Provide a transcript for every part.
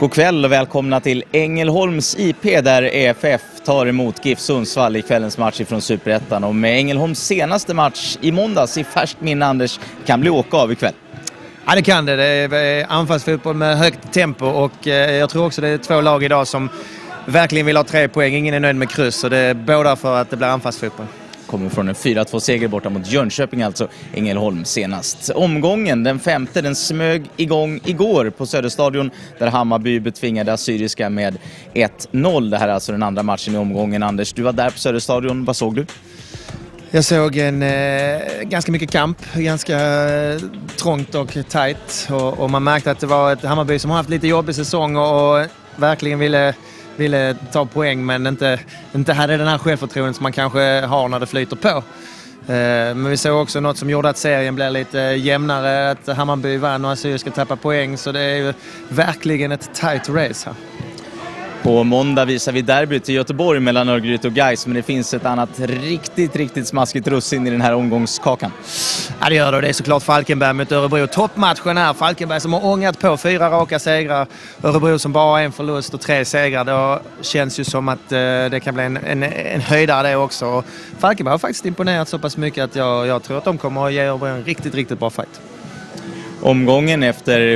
God kväll och välkomna till Ängelholms IP där EFF tar emot GIF Sundsvall i kvällens match från Superettan. Och med Ängelholms senaste match i måndags i färskt minne, Anders, kan bli åka av ikväll. Ja, det kan det. Det är anfallsfotboll med högt tempo och jag tror också det är två lag idag som verkligen vill ha 3 poäng. Ingen är nöjd med kryss och det är båda för att det blir anfallsfotboll. Kommer från en 4-2-seger borta mot Jönköping, alltså Ängelholm senast. Omgången, den 5:e, den smög igång igår på Söderstadion där Hammarby betvingade Assyriska med 1-0. Det här är alltså den andra matchen i omgången. Anders, du var där på Söderstadion. Vad såg du? Jag såg en ganska mycket kamp, ganska trångt och tajt. Och man märkte att det var ett Hammarby som har haft lite jobbig säsong och verkligen ville ta poäng men inte hade den här självförtroendet som man kanske har när det flyter på. Men vi såg också något som gjorde att serien blev lite jämnare, att Hammarby vann och Assyriska tappa poäng, så det är ju verkligen ett tight race här. På måndag visar vi derbyt i Göteborg mellan Örgryte och Gais, men det finns ett annat riktigt smaskigt russin i den här omgångskakan. Ja, det gör det. Det är såklart Falkenberg mot Örebro. Toppmatchen är Falkenberg som har ångat på 4 raka segrar. Örebro som bara har 1 förlust och 3 segrar. Det känns ju som att det kan bli en höjdare det också. Och Falkenberg har faktiskt imponerat så pass mycket att jag tror att de kommer att ge Örebro en riktigt bra fight. Omgången efter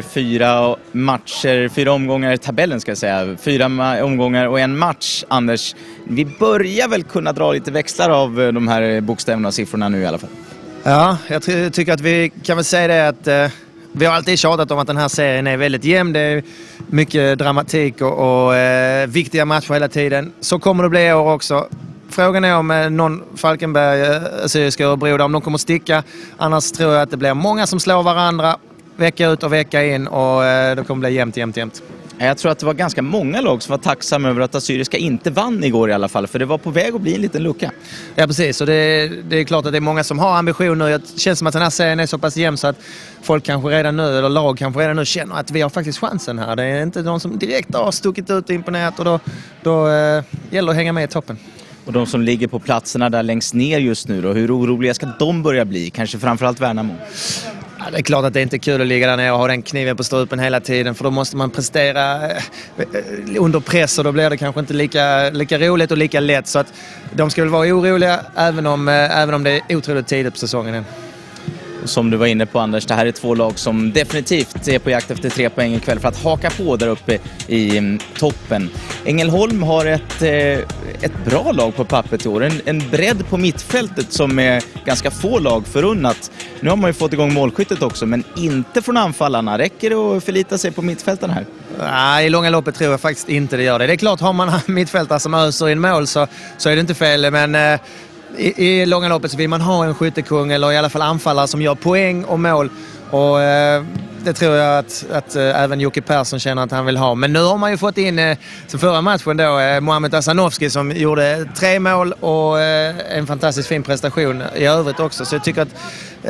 4 omgångar i tabellen ska jag säga. 4 omgångar och en match, Anders. Vi börjar väl kunna dra lite växlar av de här bokstäverna och siffrorna nu i alla fall. Ja, jag tycker att vi kan väl säga det att vi har alltid tjatat om att den här serien är väldigt jämn. Det är mycket dramatik och viktiga matcher hela tiden. Så kommer det bli i år också. Frågan är om någon Falkenberg, Assyriska och Örebro, om de kommer sticka. Annars tror jag att det blir många som slår varandra vecka ut och vecka in och det kommer bli jämnt. Jag tror att det var ganska många lag som var tacksamma över att Assyriska inte vann igår i alla fall, för det var på väg att bli en liten lucka. Ja, precis. Och det är klart att det är många som har ambitioner. Det känns som att den här serien är så pass jämn så att folk kanske redan nu, eller lag kanske redan nu känner att vi har faktiskt chansen här. Det är inte de som direkt har stuckit ut och imponerat, och då gäller det att hänga med i toppen. Och de som ligger på platserna där längst ner just nu då, hur oroliga ska de börja bli? Kanske framförallt Värnamo. Ja, det är klart att det inte är kul att ligga där nere och ha den kniven på strupen hela tiden, för då måste man prestera under press och då blir det kanske inte lika roligt och lika lätt, så att de ska väl vara oroliga även om det är otroligt tidigt på säsongen än. Som du var inne på, Anders, det här är 2 lag som definitivt är på jakt efter 3 poäng ikväll för att haka på där uppe i toppen. Ängelholm har ett bra lag på pappret i år. En bredd på mittfältet som är ganska få lag förunnat. Nu har man ju fått igång målskyttet också, men inte från anfallarna. Räcker det att förlita sig på mittfälten här? Nej, i långa loppet tror jag faktiskt inte det gör det. Det är klart, har man mittfältare som öser in mål så är det inte fel, men i långa loppet så vill man ha en skyttekung eller i alla fall anfallare som gör poäng och mål, och det tror jag att även Jocke Persson känner att han vill ha. Men nu har man ju fått in som förra matchen då Mohamed Asanovski som gjorde 3 mål och en fantastiskt fin prestation i övrigt också, så jag tycker att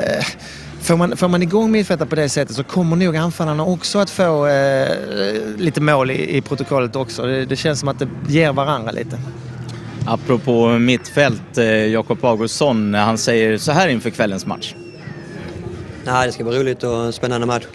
får man igång mittfältare på det sättet så kommer nog anfallarna också att få lite mål i protokollet också. Det känns som att det ger varandra lite. Apropå mittfält, Jakob Augustsson, han säger så här inför kvällens match. Nej, det ska bli roligt och en spännande match.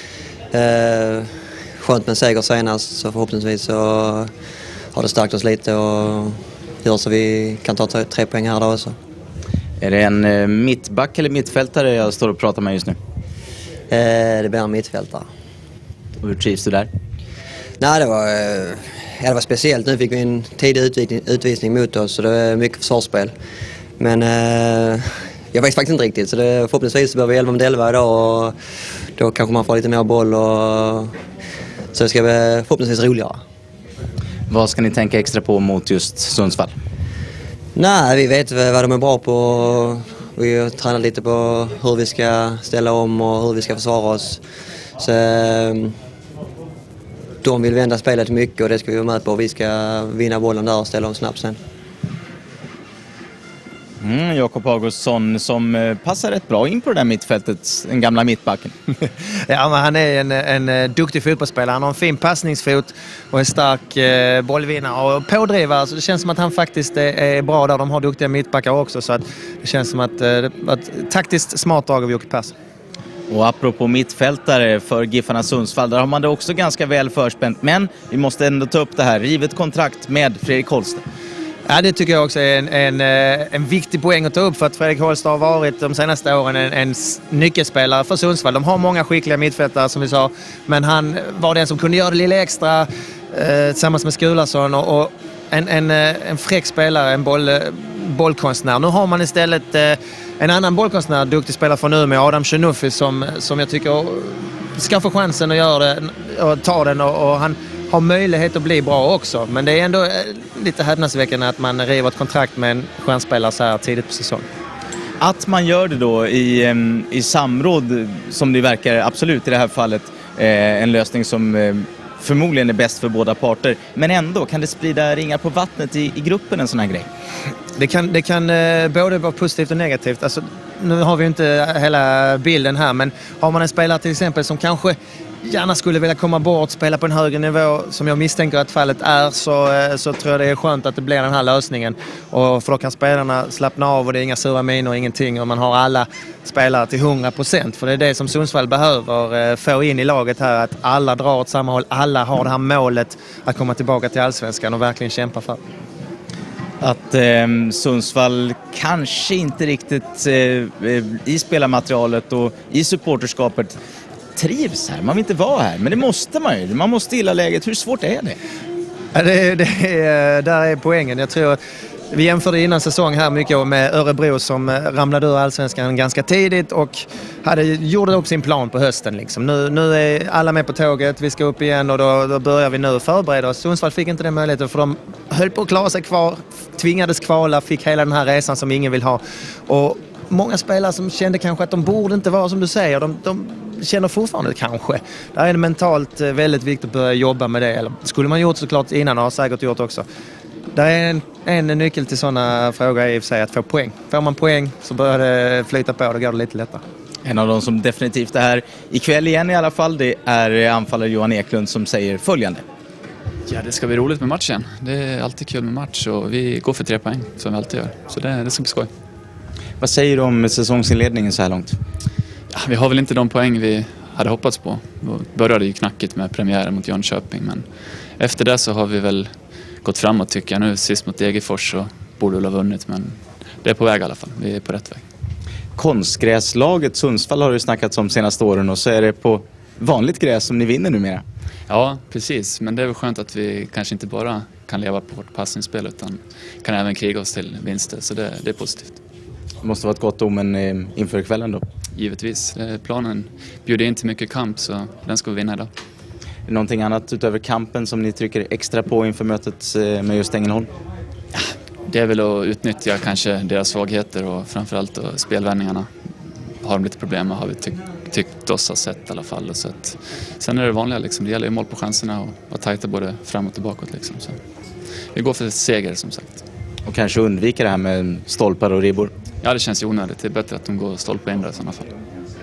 Skönt med en seger senast, så förhoppningsvis så har det stärkt oss lite och gör så vi kan ta 3 poäng här då också. Är det en mittback eller mittfältare jag står och pratar med just nu? Det blir en mittfältare. Och hur trivs du där? Nej, det var speciellt. Nu fick vi en tidig utvisning mot oss, så det är mycket försvarsspel. Men jag vet faktiskt inte riktigt, så förhoppningsvis behöver vi 11 mot 11 idag och då kanske man får lite mer boll, och så det ska bli förhoppningsvis roligare. Vad ska ni tänka extra på mot just Sundsvall? Nej, vi vet vad de är bra på. Vi har tränat lite på hur vi ska ställa om och hur vi ska försvara oss. Så de vill vända spelet mycket och det ska vi vara med på. Vi ska vinna bollen där och ställa om snabbt sen. Jakob Augustsson som passar rätt bra in på det där mittfältet, den gamla mittbacken. Ja, men han är en duktig fotbollsspelare. Han har en fin passningsfot och en stark bollvinnare och pådrivare. Så det känns som att han faktiskt är bra där. De har duktiga mittbackar också, så att det känns som att taktiskt smart drag av Jocke Persson. Och apropå mittfältare för Giffarna Sundsvall, där har man det också ganska väl förspänt. Men vi måste ändå ta upp det här, rivet kontrakt med Fredrik Holst. Ja, det tycker jag också är en viktig poäng att ta upp, för att Fredrik Holst har varit de senaste åren en nyckelspelare för Sundsvall. De har många skickliga mittfältare som vi sa, men han var den som kunde göra det lite extra tillsammans med Skulason och en fräck spelare, en bollkonstnär. Nu har man istället en annan bollkonstnär, duktig spelare från Umeå, Adam Chenuffi, som jag tycker ska få chansen att göra det och ta den, och han har möjlighet att bli bra också. Men det är ändå lite häpnadsväckande att man river ett kontrakt med en stjärnspelare så här tidigt på säsongen. Att man gör det då i samråd, som det verkar absolut i det här fallet, en lösning som förmodligen är bäst för båda parter. Men ändå, kan det sprida ringar på vattnet i gruppen, en sån här grej? Det kan både vara positivt och negativt. Alltså, nu har vi inte hela bilden här, men har man en spelare till exempel som kanske gärna skulle vilja komma bort, spela på en högre nivå, som jag misstänker att fallet är, så tror jag det är skönt att det blir den här lösningen. Och för då kan spelarna slappna av och det är inga sura miner och ingenting, och man har alla spelare till 100%. För det är det som Sundsvall behöver få in i laget här, att alla drar åt samma håll, alla har det här målet att komma tillbaka till Allsvenskan och verkligen kämpa för. Att Sundsvall kanske inte riktigt i spelarmaterialet och i supporterskapet trivs här. Man vill inte vara här, men det måste man ju. Man måste gilla läget. Hur svårt är det? Ja, där är poängen. Jag tror vi jämförde innan säsong här mycket med Örebro som ramlade ur Allsvenskan ganska tidigt och gjorde upp sin plan på hösten. Liksom. Nu är alla med på tåget, vi ska upp igen och då börjar vi nu förbereda oss. Sundsvall fick inte den möjligheten, för de höll på att klara sig kvar, tvingades kvala, fick hela den här resan som ingen vill ha. Och många spelare som kände kanske att de borde inte vara som du säger, de känner fortfarande kanske. Det är mentalt väldigt viktigt att börja jobba med det. Eller skulle man gjort såklart innan och har säkert gjort också. Det är en nyckel till sådana frågor i och för sig, att få poäng. Får man poäng så börjar det flyta på och då går det lite lättare. En av de som definitivt är här ikväll igen i alla fall, det är anfallare Johan Eklund som säger följande. Ja, det ska bli roligt med matchen. Det är alltid kul med match och vi går för 3 poäng som vi alltid gör. Så det ska bli skoj. Vad säger du om säsongsinledningen så här långt? Ja, vi har väl inte de poäng vi hade hoppats på. Vi började ju knackigt med premiären mot Jönköping, men efter det så har vi väl gått framåt tycker jag. Nu sist mot Degerfors så borde vi ha vunnit, men det är på väg i alla fall. Vi är på rätt väg. Konstgräslaget Sundsvall har du snackat om senaste åren, och så är det på vanligt gräs som ni vinner numera. Ja, precis. Men det är väl skönt att vi kanske inte bara kan leva på vårt passningsspel utan kan även kriga oss till vinster, så det är positivt. Det måste vara ett gott omen inför kvällen då. Givetvis. Planen bjuder in till mycket kamp, så den ska vi vinna idag. Är det någonting annat utöver kampen som ni trycker extra på inför mötet med just Ängelholm? Ja, det är väl att utnyttja kanske deras svagheter och framförallt spelvändningarna. Har de lite problem med, har vi tyckt oss ha sett i alla fall. Så att, sen är det vanliga, liksom, det gäller ju mål på chanserna och vara tajta både framåt och bakåt. Liksom, så. Vi går för seger som sagt. Och kanske undvika det här med stolpar och ribbor? Ja, det känns ju onödigt. Det är bättre att de går stolpa in där i sådana fall.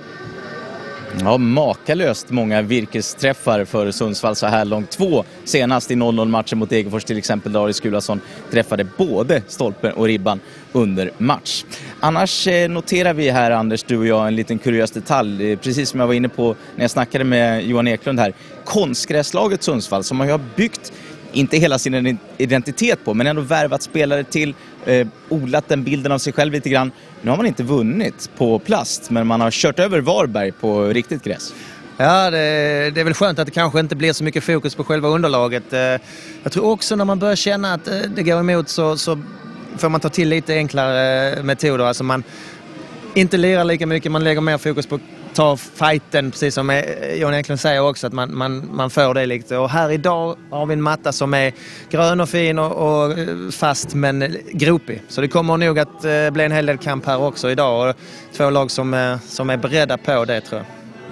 Ja, makalöst många virkesträffar för Sundsvall så här långt. 2 senast i 0-0-matchen mot Degerfors till exempel. Där Skulason träffade både stolpen och ribban under match. Annars noterar vi här, Anders, du och jag, en liten kuriös detalj. Precis som jag var inne på när jag snackade med Johan Eklund här. Konstgräslaget Sundsvall som har byggt inte hela sin identitet på, men ändå värvat spelare till, odlat den bilden av sig själv lite grann. Nu har man inte vunnit på plast, men man har kört över Varberg på riktigt gräs. Ja, det är väl skönt att det kanske inte blir så mycket fokus på själva underlaget. Jag tror också när man börjar känna att det går emot så får man ta till lite enklare metoder. Alltså man inte lirar lika mycket, man lägger mer fokus på ta fighten, precis som Johan Eklund säger också, att man får det lite. Och här idag har vi en matta som är grön och fin och fast men gropig. Så det kommer nog att bli en hel del kamp här också idag, och 2 lag som är beredda på det, tror jag.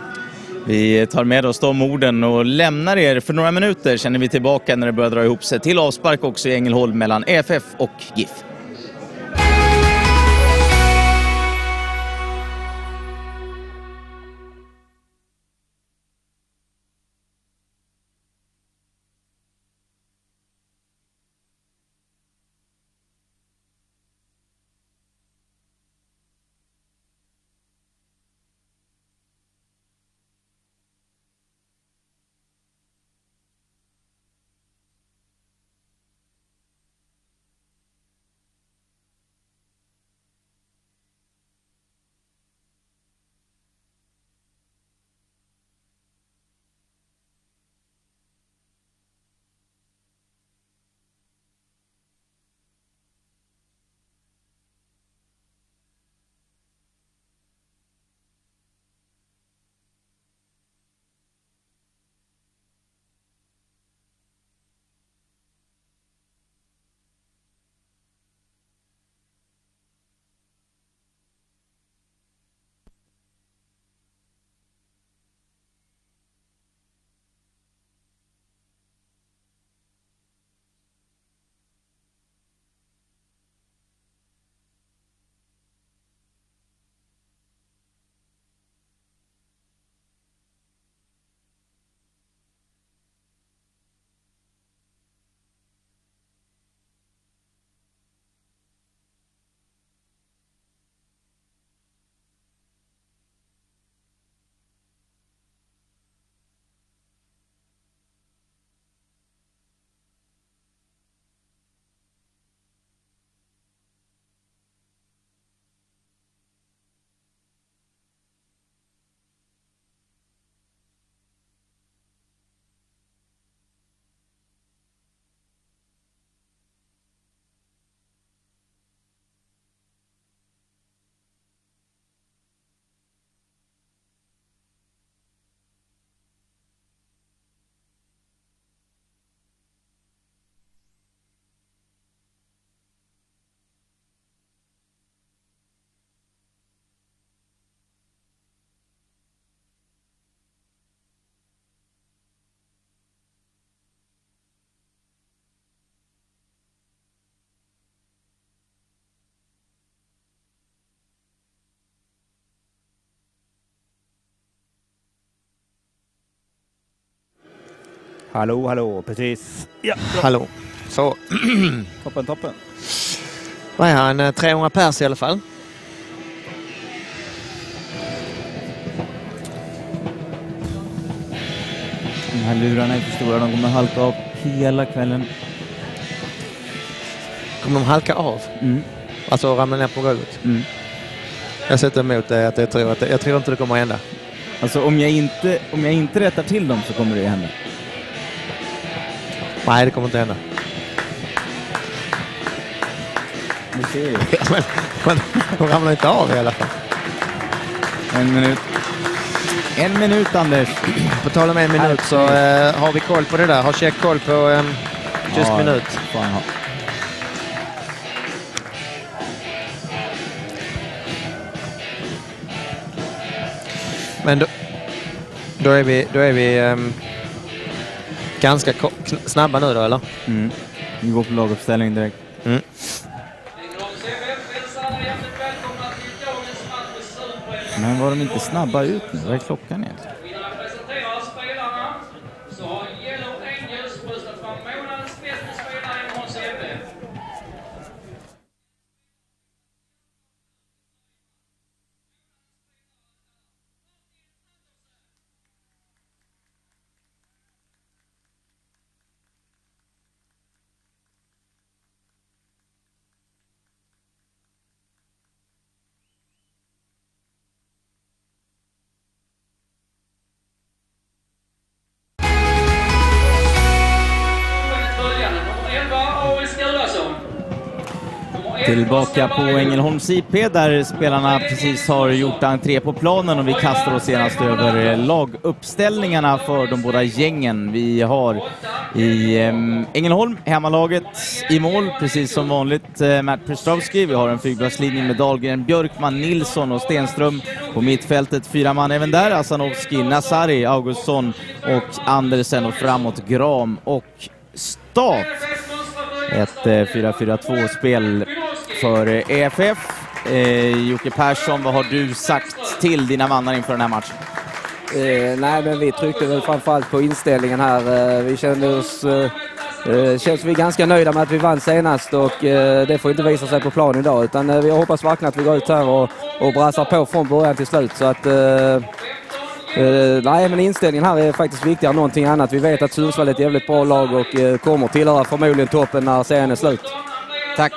Vi tar med oss de orden och lämnar er för några minuter. Känner vi tillbaka när det börjar dra ihop sig till avspark också i Ängelholm mellan EFF och GIF. Hallå, precis. Ja, Hallå. Så. toppen. Vad är han? 300 pers i alla fall. De här lurarna är för stora. De kommer halka av hela kvällen. Kommer de halka av? Alltså ramla ner på golvet? Jag sätter emot det att jag tror inte det kommer att hända. Alltså om jag inte rättar till dem så kommer det hända. Nej, det kommer inte hända. Vi ser ju. Men de ramlar inte av i alla fall. 1 minut, Anders. På tal om 1 minut så har vi koll på det där. Har checkkoll på just minut. Fan, ja. Men då är vi ganska snabba nu då, eller? Vi går på laguppställning direkt. Men var de inte snabba ut nu? Vad är klockan egentligen? Tillbaka på Ängelholms IP där spelarna precis har gjort entré på planen och vi kastar oss senast över laguppställningarna för de båda gängen. Vi har i Ängelholm hemmalaget i mål, precis som vanligt Matt Prestowski. Vi har en fyrbackslinje med Dahlgren, Björkman, Nilsson och Stenström. På mittfältet 4 man även där, Asanovski, Nasari, Augustsson och Andersen, och framåt Gram och Staff. Ett 4-4-2-spel för EFF. Jocke Persson, vad har du sagt till dina mannar inför den här matchen? Nej, men vi tryckte väl framförallt på inställningen här. Vi känns vi ganska nöjda med att vi vann senast, och det får inte visa sig på plan idag, utan vi hoppas verkligen att vi går ut här och brassar på från början till slut. Så att nej, men inställningen här är faktiskt viktigare än någonting annat. Vi vet att Sundsvall är ett jävligt bra lag och kommer tillhöra förmodligen toppen när serien är slut. Tack.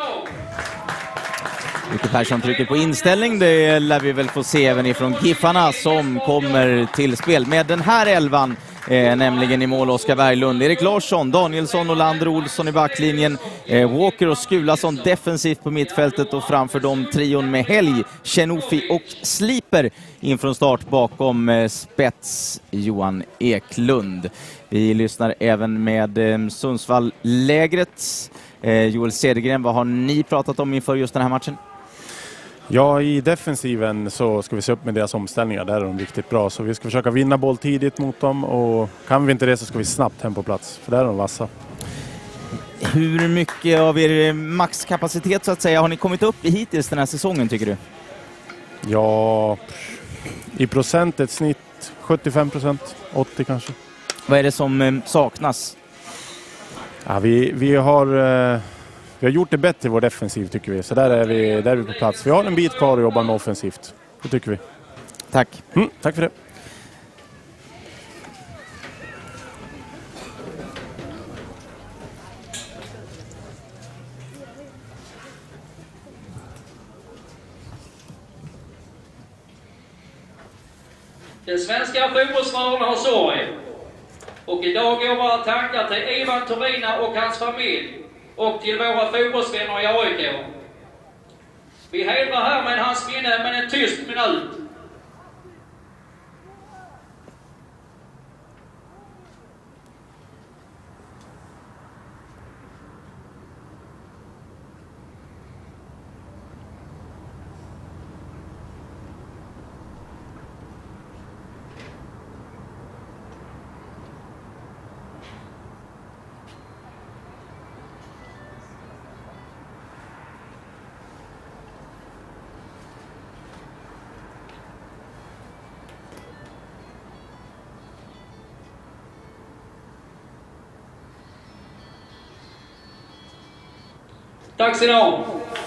Jocke Persson trycker på inställning. Det lär vi väl få se även ifrån Giffarna som kommer till spel med den här elvan. Nämligen i mål Oskar Berglund, Erik Larsson, Danielsson, Olander, Olsson i backlinjen, Walker och Skulason defensivt på mittfältet, och framför dem trion med Helg, Chenofi och Sliper inför start bakom spets Johan Eklund. Vi lyssnar även med Sundsvall-lägret. Joel Cedergren, vad har ni pratat om inför just den här matchen? Ja, i defensiven så ska vi se upp med deras omställningar. Där är de riktigt bra. Så vi ska försöka vinna boll tidigt mot dem. Och kan vi inte det så ska vi snabbt hem på plats. För där är de vassa. Hur mycket av er maxkapacitet så att säga har ni kommit upp i hittills den här säsongen, tycker du? Ja, i procent ett snitt 75%, 80% kanske. Vad är det som saknas? Ja, vi har gjort det bättre i vår defensiv, tycker vi. Så där är vi på plats. Vi har en bit kvar att jobba med offensivt. Det tycker vi. Tack. Tack för det. Den svenska fotbollsrörelsen har sorg. Och idag går våra tankar till Ivan Torina och hans familj. Och till våra fotbollsvänner i AIK. Vi hedrar här med hans minne med en tyst minut. Tack ska ni ha.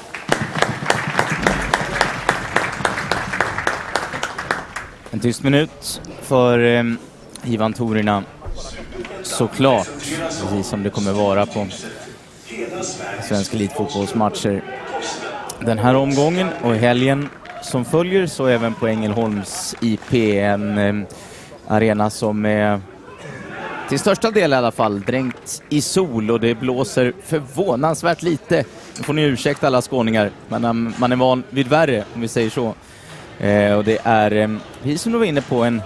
En tyst minut för Ivan Torina, såklart, precis som det kommer vara på svenska elitfotbollsmatcher den här omgången och helgen som följer, så även på Ängelholms IP, en arena som är till största del i alla fall dränkt i sol och det blåser förvånansvärt lite. Nu får ni ursäkta alla skåningar, men man är van vid värre om vi säger så. Och det är, precis som du var inne på, en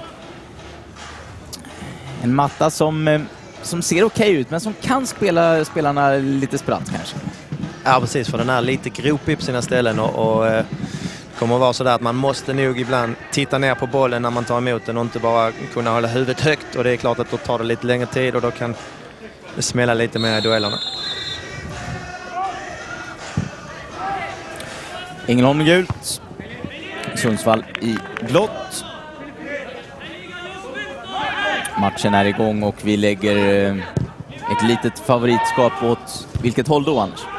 matta som ser okej ut, men som kan spela spelarna lite spratt kanske. Ja, precis, för den är lite gropig på sina ställen och kommer att vara så där att man måste nog ibland titta ner på bollen när man tar emot den och inte bara kunna hålla huvudet högt, och det är klart att då tar det lite längre tid och då kan det smälla lite mer i duellerna. Ängelholm gult, Sundsvall i blått. Matchen är igång och vi lägger ett litet favoritskap åt vilket håll då, Anders?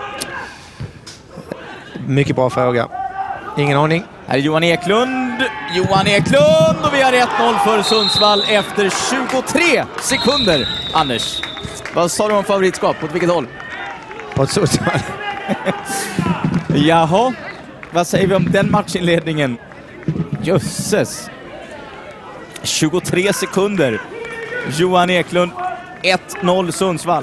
Mycket bra fråga. Ingen aning. Här är Johan Eklund och vi har 1-0 för Sundsvall efter 23 sekunder. Anders, vad sa du om favoritskap? Åt vilket håll? Åt Sundsvall. Jaha, vad säger vi om den matchinledningen? Jösses. 23 sekunder. Johan Eklund, 1-0 Sundsvall.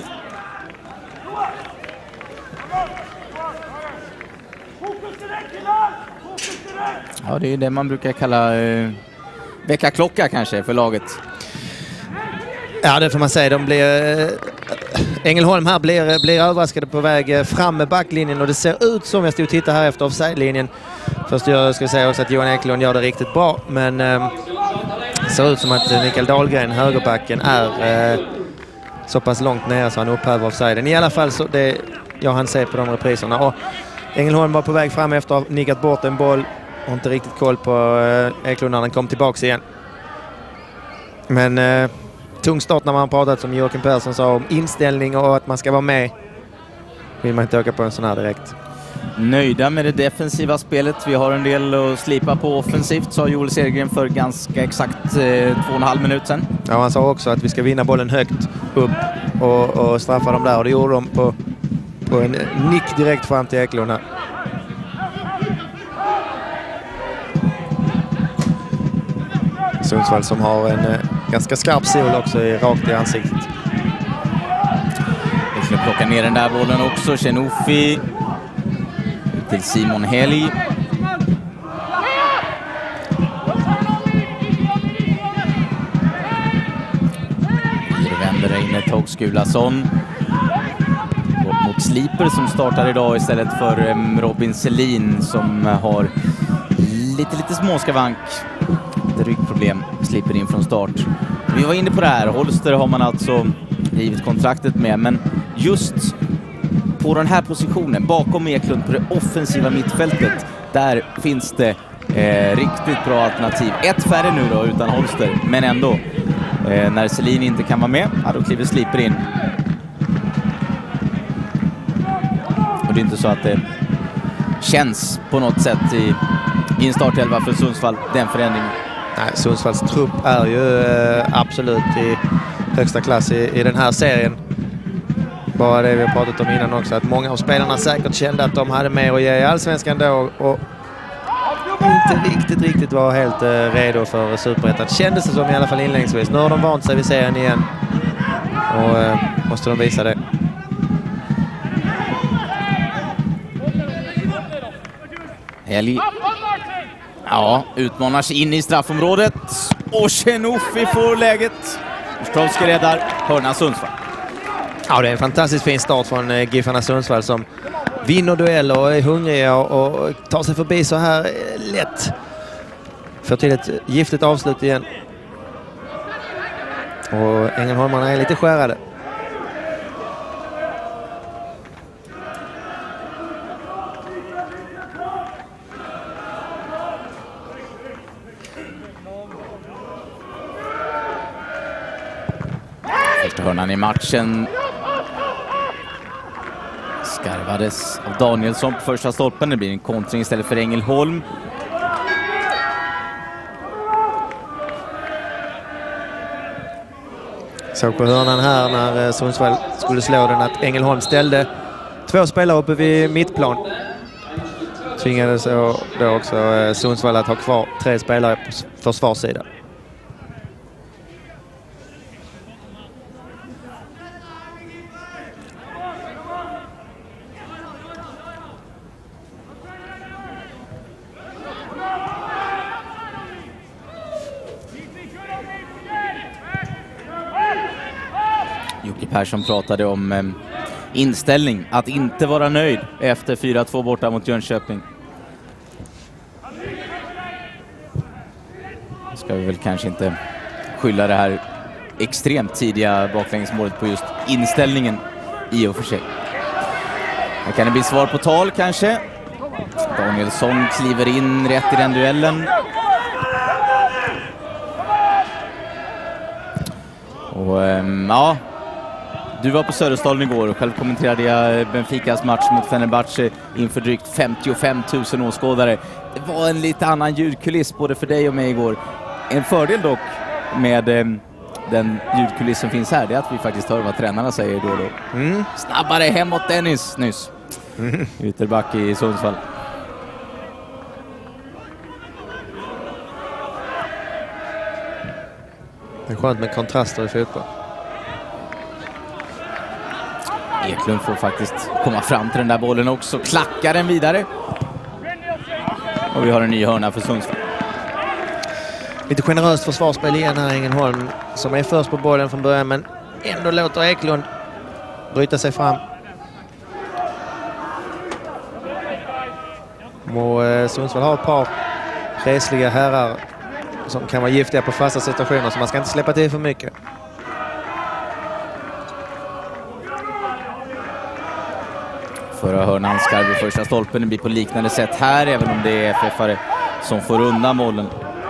Ja, det är det man brukar kalla väckarklocka kanske för laget. Ja, det får man säga. Ängelholm här blir överraskade på väg fram med backlinjen och det ser ut som, jag stod och tittade här efter offside-linjen. Först jag ska säga också att Johan Eklund gör det riktigt bra, men det ser ut som att Mikael Dahlgren, högerbacken, är så pass långt ner så han upphäver offsiden. I alla fall så det jag hann se på de repriserna. Och Ängelholm var på väg fram efter att ha nickat bort en boll. Har inte riktigt koll på Eklund när den kom tillbaka igen. Men tung start när man pratat, som Joakim Persson sa, om inställning och att man ska vara med. Vill man inte åka på en sån här direkt. Nöjda med det defensiva spelet. Vi har en del att slipa på offensivt, sa Joel Sergren för ganska exakt 2,5 minuter sedan. Ja, han sa också att vi ska vinna bollen högt upp och straffa dem där. Och det gjorde de på en nick direkt fram till Eklund här. Sundsvall som har en ganska skarp sol också rakt i ansiktet. Vi ska plocka ner den där bollen också. Chenofi till Simon Helg. Vänder in Tog Skulason. Bort mot Sliper som startar idag istället för Robin Selin som har lite småskavank. Ryggproblem, slipper in från start. Vi var inne på det här. Holster har man alltså givit kontraktet med, men just på den här positionen bakom Eklund på det offensiva mittfältet, där finns det riktigt bra alternativ. Ett färre nu då utan Holster, men ändå när Selin inte kan vara med, då kliver Slipper in. Och det är inte så att det känns på något sätt i en startelva för Sundsvall, den förändringen. Nej, Sundsvalls trupp är ju absolut i högsta klass i den här serien. Bara det vi har pratat om innan också, att många av spelarna säkert kände att de hade mer att ge i Allsvenskan då och inte riktigt var helt redo för Superettan. Kändes det som i alla fall inledningsvis. Nu har de vant sig vid serien igen och måste de visa det. Helg. Ja, utmanar sig in i straffområdet. Och Chenofi får läget. Ostrovski räddar. Hörna Sundsvall. Ja, det är en fantastiskt fin start från Giffarna Sundsvall som vinner dueller och är hungriga och tar sig förbi så här lätt. Får till ett giftigt avslut igen. Och Ängelholmarna är lite skärade. Första hörnan i matchen Skarvades av Danielsson på första stolpen. Det blir en kontring istället för Ängelholm. Såg på hörnan här när Sundsvall skulle slå den att Ängelholm ställde 2 spelare uppe vid mittplan. Tvingades då också Sundsvall att ha kvar 3 spelare på försvarssidan. Jocke Persson pratade om inställning, att inte vara nöjd efter 4-2 borta mot Jönköping. Ska vi väl kanske inte skylla det här extremt tidiga baklängesmålet på just inställningen i och för sig. Här kan det bli svar på tal kanske. Danielsson kliver in rätt i den duellen. Och ja, du var på Söderstaden igår och själv kommenterade jag Benficas match mot Fenerbahce inför drygt 55 000 åskådare. Det var en lite annan ljudkuliss både för dig och mig igår. En fördel dock med den ljudkuliss som finns här, det är att vi faktiskt hör vad tränarna säger då och då. Snabbare hemåt Dennis nyss. Ytterback i Sundsvall. Det är skönt med kontraster i fotboll. Eklund får faktiskt komma fram till den där bollen också. Klackar den vidare. Och vi har en ny hörna för Sundsvall. Lite generöst försvarsspel igen här, Ängelholm som är först på bollen från början, men ändå låter Eklund bryta sig fram. Och Sundsvall har ett par resliga herrar som kan vara giftiga på fasta situationer, så man ska inte släppa till för mycket. Förra hörnan skarv i första stolpen. Det blir på liknande sätt här, även om det är FF-are som får undan målen.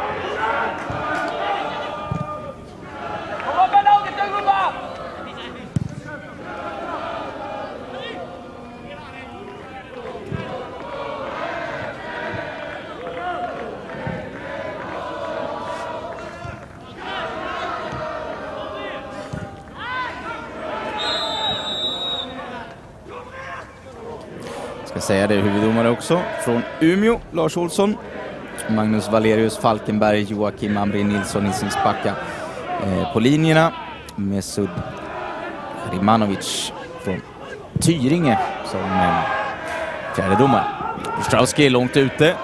Säga det, huvuddomare också från Umeå, Lars Olsson, Magnus Valerius Falkenberg, Joakim Amri Nilsson Isingsbacka på linjerna, Mesud Rimanovic från Tyringe som fjärde domare. Strauski är långt ute.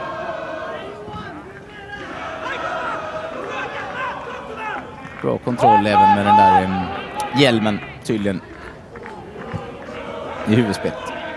Bra kontroll även med den där hjälmen tydligen i huvudspelet.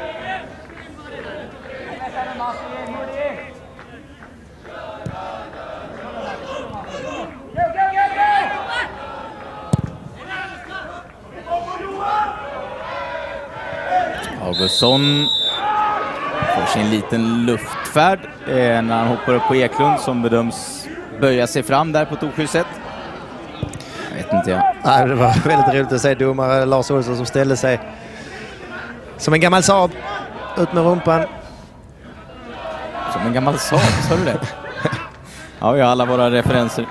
Augustsson får sin liten luftfärd när han hoppar upp på Eklund som bedöms böja sig fram där på ett oschysst sätt. Jag vet inte. Nej, det var väldigt roligt att se domare Lars Olsson som ställde sig som en gammal Saab ut med rumpan. Som en gammal Saab, sa du det? Ja, vi har alla våra referenser.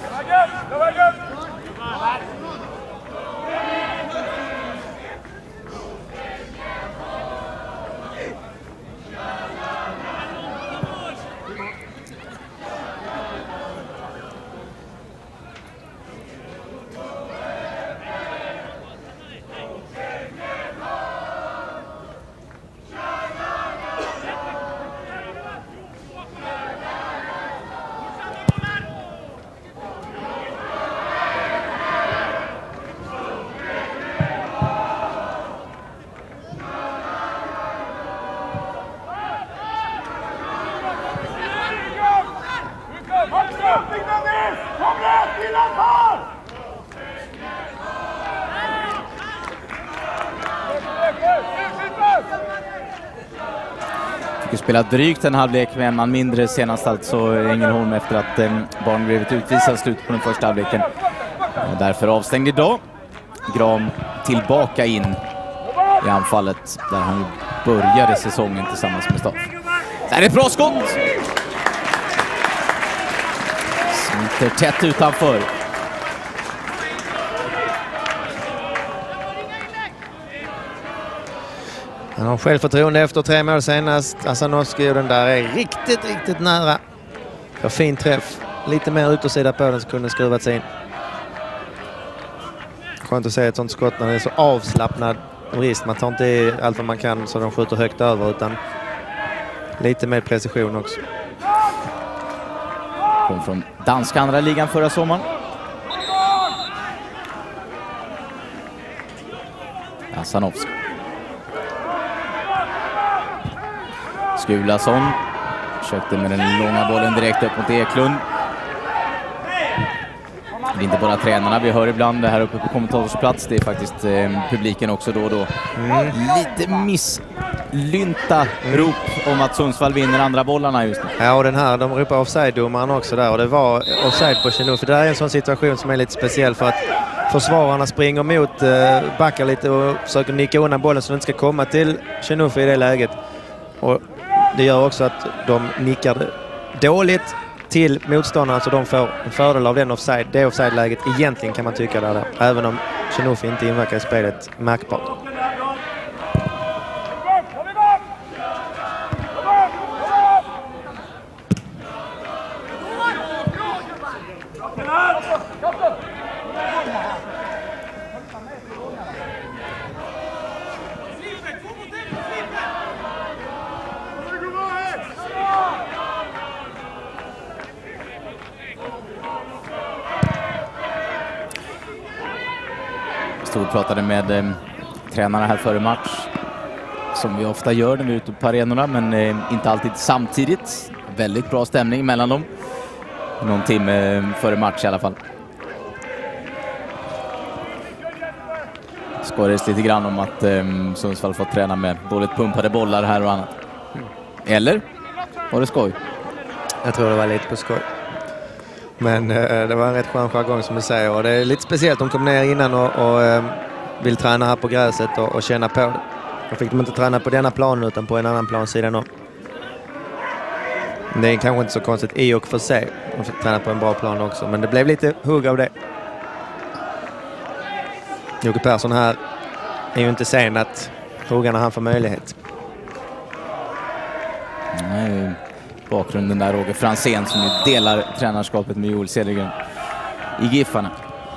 Spelat drygt en halvlek med en man mindre senast, alltså Ängelholm, efter att Barn blivit utvisad slut på den första halvleken. Därför avstängd idag. Gram tillbaka in i anfallet där han började säsongen tillsammans med Staff. Det här är ett bra skott! Smiter tätt utanför. Han har självförtroende efter 3 mål senast. Asanovski, och den där är riktigt nära. För fin träff. Lite mer utersida på den så kunde skruvats in. Skönt att se ett sånt skott när det är så avslappnad vrist. Man tar inte i allt vad man kan så de skjuter högt över, utan lite mer precision också. Kom från danska andra ligan förra sommaren. Asanovski. Skulason försökte med den långa bollen direkt upp mot Eklund. Det är inte bara tränarna, vi hör ibland det här uppe på kommentatorsplats. Det är faktiskt publiken också då och då. Lite misslynta rop om att Sundsvall vinner andra bollarna just nu. Ja, och den här, de ropar offside-domaren också där. Och det var offside på Chinuffi. Det är en sån situation som är lite speciell för att försvararna springer mot, backar lite och försöker nicka undan bollen så den inte ska komma till Chinuffi i det läget. Och det gör också att de nickar dåligt till motståndarna så de får en fördel av den offside. Det offside-läget egentligen kan man tycka där. Även om Chinuffi inte inverkar i spelet märkbart. Vi pratade med tränarna här före match, som vi ofta gör när vi är ute på arenorna, men inte alltid samtidigt. Väldigt bra stämning mellan dem. Någon timme före match i alla fall. Skårades lite grann om att Sundsvall fått träna med dåligt pumpade bollar här och annat. Eller? Var det skoj? Jag tror det var lite på skoj. Men det var en rätt skön jargong som du säger. Och det är lite speciellt. De kom ner innan och vill träna här på gräset och känna på det. Då fick de inte träna på denna plan utan på en annan plan sidan om. Det är kanske inte så konstigt i och för sig. De fick träna på en bra plan också. Men det blev lite hugg av det. Jocke Persson här är ju inte sen att hugga när han får möjlighet. Nej, bakgrunden där Roger Franzén som ju delar tränarskapet med Joel Cedergren i Giffarna.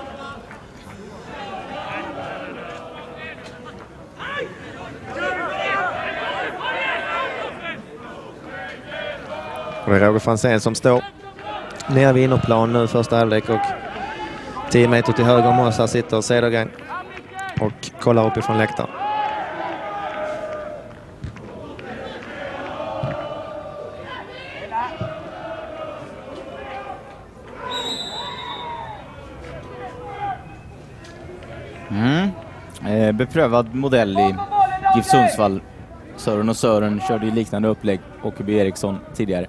Och det är Roger Franzén som står nere vid innerplan nu första halvlek och 10 meter till höger om oss här sitter Cedergren och kollar uppifrån läktaren. Beprövad modell i GIF Sundsvall. Sören och Sören körde ju liknande upplägg Åkerby Eriksson tidigare.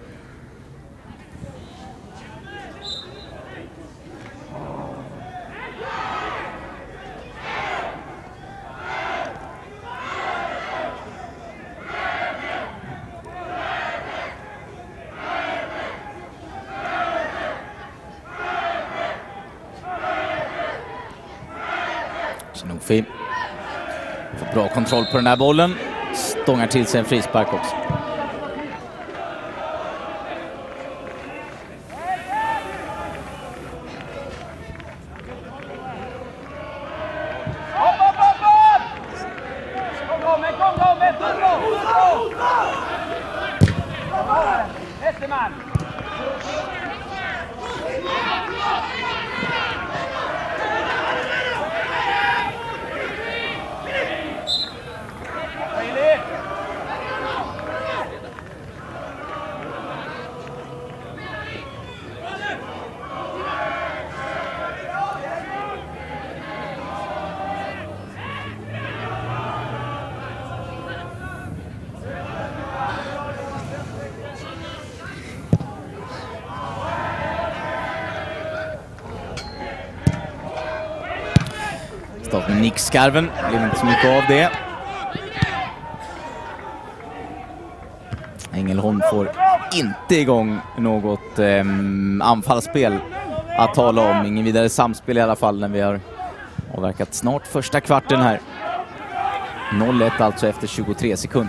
Chinuffi får bra kontroll på den här bollen. Stångar till sig en frispark också. Start med nickskarven, det blev inte så mycket av det. Ängelholm får inte igång något anfallsspel att tala om. Ingen vidare samspel i alla fall när vi har avverkat snart första kvarten här. 0-1 alltså efter 23 sekunder.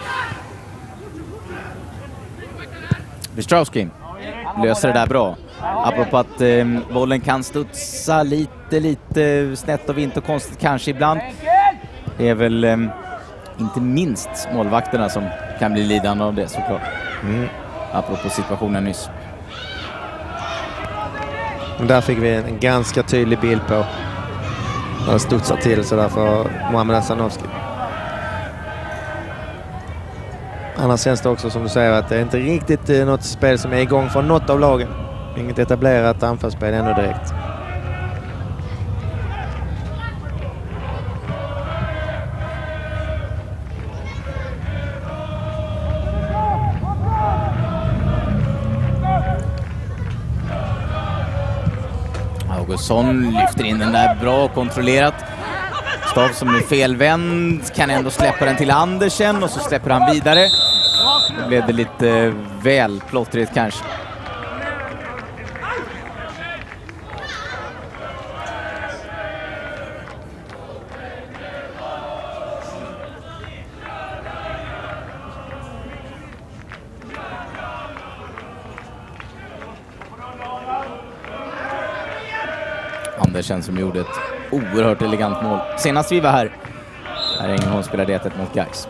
Bystrowski löser det där bra. Apropå att bollen kan studsa lite snett och inte konstigt kanske ibland. Det är väl inte minst målvakterna som kan bli lidande av det såklart. Apropå situationen nyss. Där fick vi en ganska tydlig bild på när det studsar till så där för Mohamed Hassanovski. Annars känns det också som du säger att det är inte riktigt något spel som är igång från något av lagen. Inget etablerat anfallsspel ännu direkt. Augustsson lyfter in den där bra kontrollerat. Stav som är felvänd kan ändå släppa den till Andersen och så släpper han vidare. Då blev det lite väl plottrigt kanske. Andersen som gjorde ett oerhört elegant mål senast vi var här. Här Ängelholm spelade 1-1 mot Gais.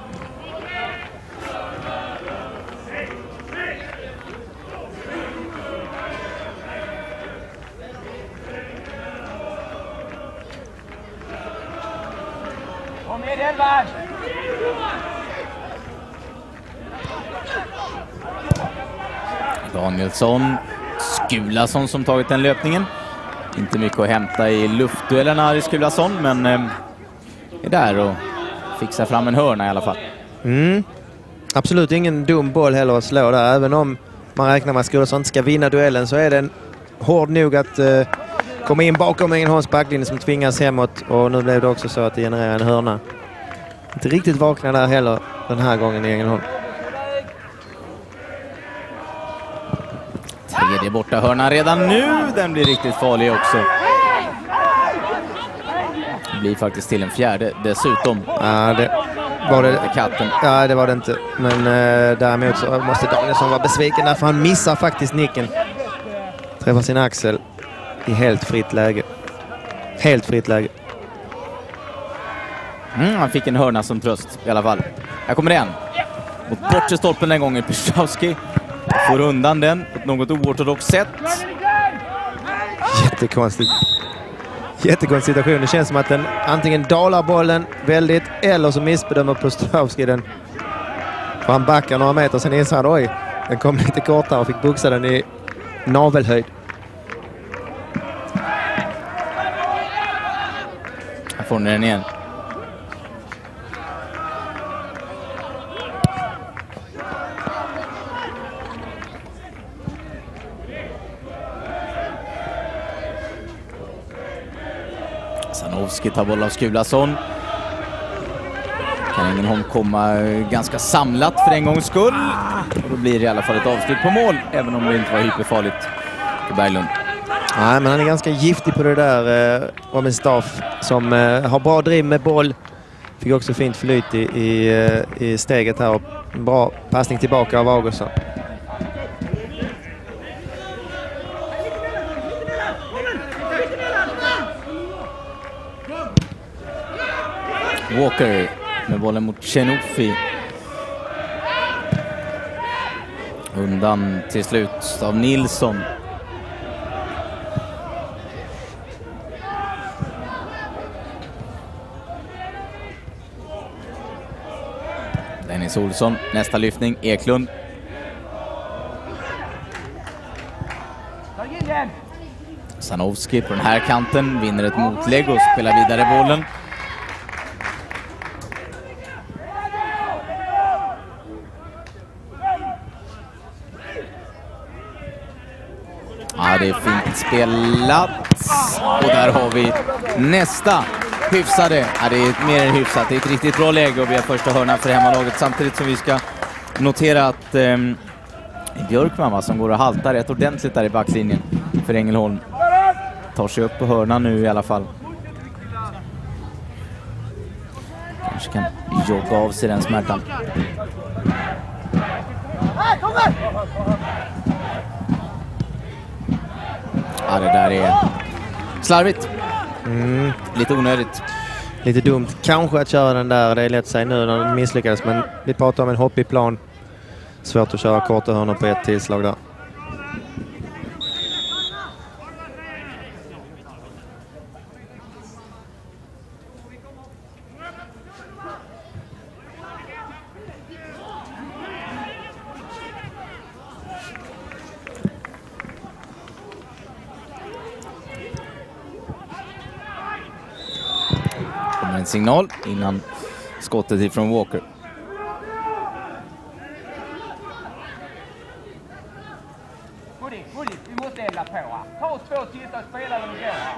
Danielsson, Skulason som tagit den löpningen. Inte mycket att hämta i luftduellerna här i Skulason, men är där och fixar fram en hörna i alla fall. Absolut ingen dum boll heller att slå där. Även om man räknar med att Skulason inte ska vinna duellen så är den hård nog att komma in bakom Ängelholms backlinje som tvingas hemåt. Och nu blev det också så att det genererar en hörna. Inte riktigt vakna där heller den här gången i Ängelholm. Tredje borta hörna redan nu. Den blir riktigt farlig också. Det blir faktiskt till en fjärde dessutom. Ja, det var det. Katten. Ja, det var det inte. Men däremot så måste Danielsson vara besviken därför han missar faktiskt nicken. Träffar sin axel i helt fritt läge. Helt fritt läge. Han fick en hörna som tröst i alla fall. Här kommer den. Mot bortre stolpen den gången. Pyszczowski får undan den på ett något oortodoxt sätt. Jättekonstigt. Jättekonstig situation. Det känns som att den antingen dalar bollen väldigt eller så missbedömer Pyszczowski den. För han backar några meter, sen inser han, oj, den kom lite kortare och fick buxa den i navelhöjd. Här får ni den igen. Sanowski tar boll av Skulason. Kan Ängelholm komma ganska samlat för en gångs skull. Och då blir det i alla fall ett avslut på mål, även om det inte var hyperfarligt för Berglund. Nej, men han är ganska giftig på det där. Robin Staff som har bra driv med boll. Fick också fint flyt i steget här och en bra passning tillbaka av Augustsson. Walker med bollen mot Chenofi. Undan till slut av Nilsson. Dennis Olsson, nästa lyftning, Eklund. Sanowski på den här kanten vinner ett motlägg och spelar vidare bollen. Ja, det är fint spelat. Och där har vi nästa hyfsade. Ja, det är mer än hyfsat. Det är ett riktigt bra läge och vi har första hörnan för hemmalaget samtidigt som vi ska Notera att Björkman som går och haltar rätt ordentligt där i backlinjen för Ängelholm. Tar sig upp på hörnan nu i alla fall. Kanske kan jogga av sig den smärtan. Ja, det där är slarvigt. Lite onödigt. Lite dumt kanske att köra den där. Det är lätt att säga nu när den misslyckades. Men vi pratar om en hoppig plan. Svårt att köra korta hörnor på ett tillslag där. En signal innan skottet ifrån Walker. Vi måste elda på här. Ta 2 tittar och spela när du går här.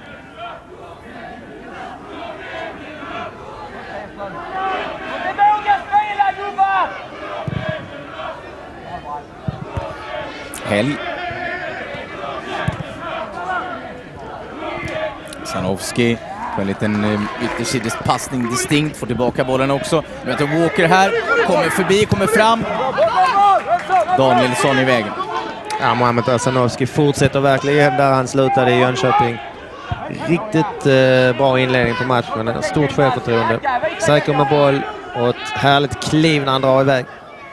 Du vågar spela, gubbar! Helg. Sanowski på en liten yttersidespassning distinkt. Får tillbaka bollen också. Möter Walker här. Kommer förbi, kommer fram. Danielsson i vägen. Ja, Mohamed Sanowski fortsätter verkligen där han slutade i Jönköping. Riktigt bra inledning på matchen. Stort självförtroende. Säker med boll och ett härligt kliv när han drar iväg.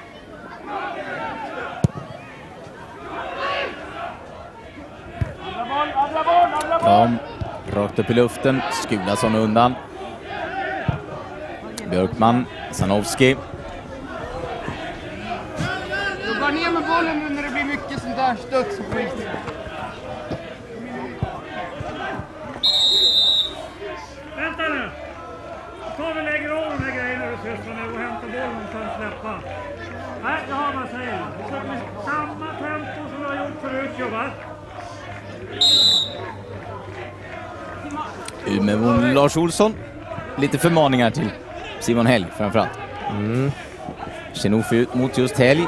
Ja, rakt upp i luften. Skulason undan. Björkman, Sanowski. Du går ner med bollen nu när det blir mycket sånt där studs och skit. Vänta nu! Ta och lägger av de här grejerna du sysslar med och hämtar bollen och sen släppa. Nej, det har man säger. Så med samma tempo som du har gjort förut, va? Umeå Lars Olsson. Lite förmaningar till Simon Helg framförallt. Chenofi ut mot just Helg.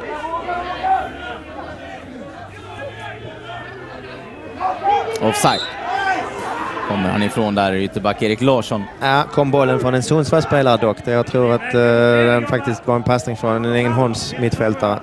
Offside. Kommer han ifrån där ytterback Erik Larsson. Ja, kom bollen från en Sundsvallsspelare dock. Jag tror att den faktiskt var en passning från en Ängelholms mittfältare.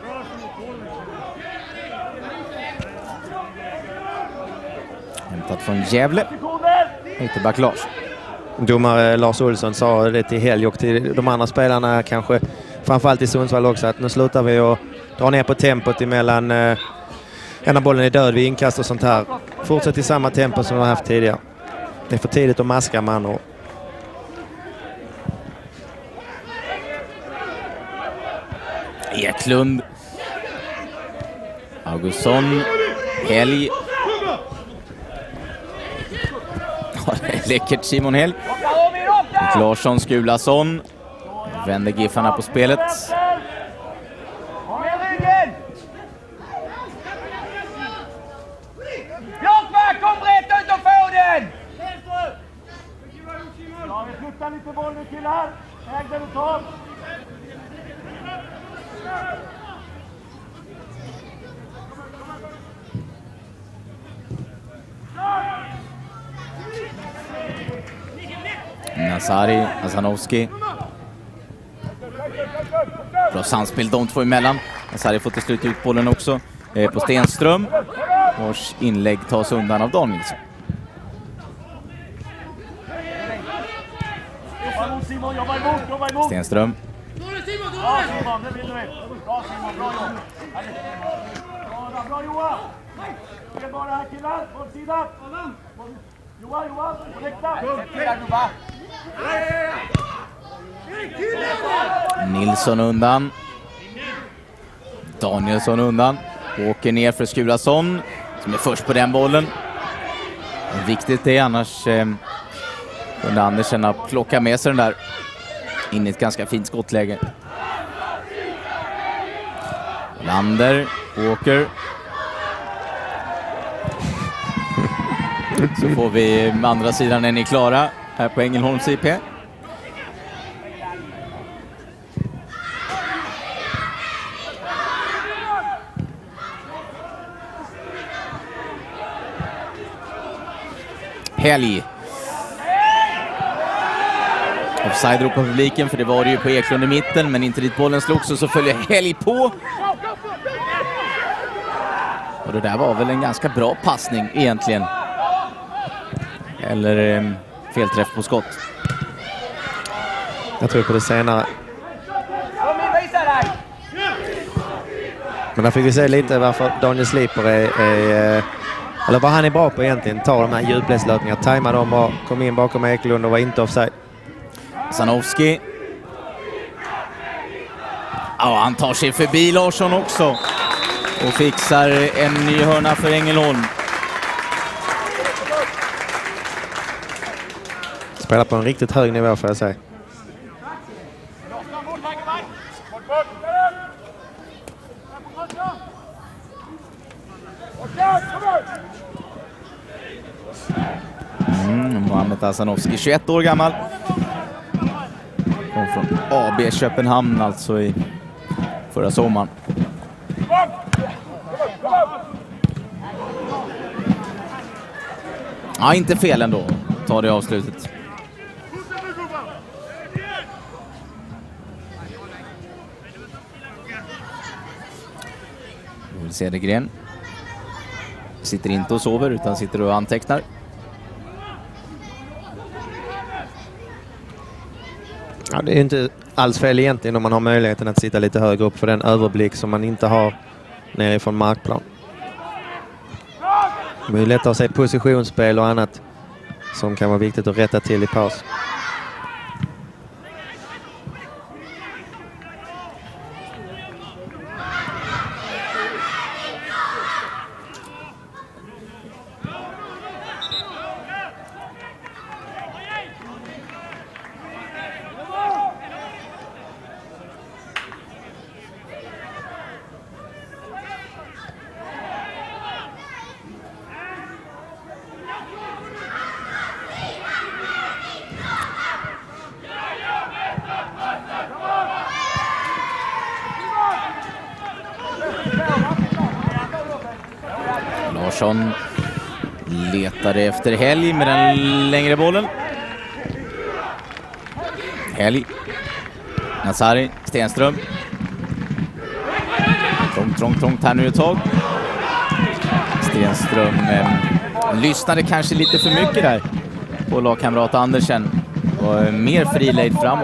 Hämtat från Gävle. Ytterback Lars. Domare Lars Olsson sa det till Helg och till de andra spelarna, kanske framförallt i Sundsvall också, att nu slutar vi och dra ner på tempot emellan när bollen är död vid inkast och sånt här. Fortsätt i samma tempo som vi har haft tidigare. Det är för tidigt att maska med andra. Eklund. Augustsson. Helg. Läckert Simon Helg. Erik Larsson, Skulason. Vänder Giffarna på spelet. Björkman, kom rätt ut och få den! Ja, vi flyttar lite boll nu killar. Äg där du tar. Nazari, Sanowski. Bra samspel de två emellan. Nazari får till slut ut bollen också på Stenström. Vars inlägg tas undan av Danielsson. Stenström. Ja, Simon, det vill du. Bra Simon, bra jobb. Bra Johan. Det är bara här killar, på sidan. Johan, räkta. Nilsson undan. Danielsson undan. Åker ner för Skulason som är först på den bollen. Viktigt är annars kunde Andersen att plocka med sig den där in i ett ganska fint skottläge. Lander, Åker. Så får vi med andra sidan en i Klara här på Ängelholms IP. Helg. Offside på publiken, för det var det ju på Eklund i mitten, men inte dit bollen slogs, och så följer Helg på. Och det där var väl en ganska bra passning egentligen. Eller felträff på skott. Jag tror på det senare. Men där fick vi se lite varför Daniel Sliper eller vad han är bra på egentligen. Ta de här djupledslöpningarna, tajma dem och kom in bakom Eklund och var inte offside. Sanowski. Ja, han tar sig förbi Larsson också. Och fixar en ny hörna för Ängelholm. Spelar på en riktigt hög nivå, får jag säga. Mohamed Hasanovski, 21 år gammal. Kom från AB Köpenhamn alltså i förra sommaren. Ja, inte fel ändå. Ta det avslutet. Cedergren sitter inte och sover utan sitter och antecknar. Ja, det är inte alls fel egentligen om man har möjligheten att sitta lite högre upp för den överblick som man inte har nerifrån markplan. Det är lätt att se positionsspel och annat som kan vara viktigt att rätta till i paus. Larsson letade efter Helg med den längre bollen. Helg. Nazari, Stenström. Trångt här nu ett tag. Stenström lyssnade kanske lite för mycket där på lagkamrat Andersen. Och mer frilejd framåt.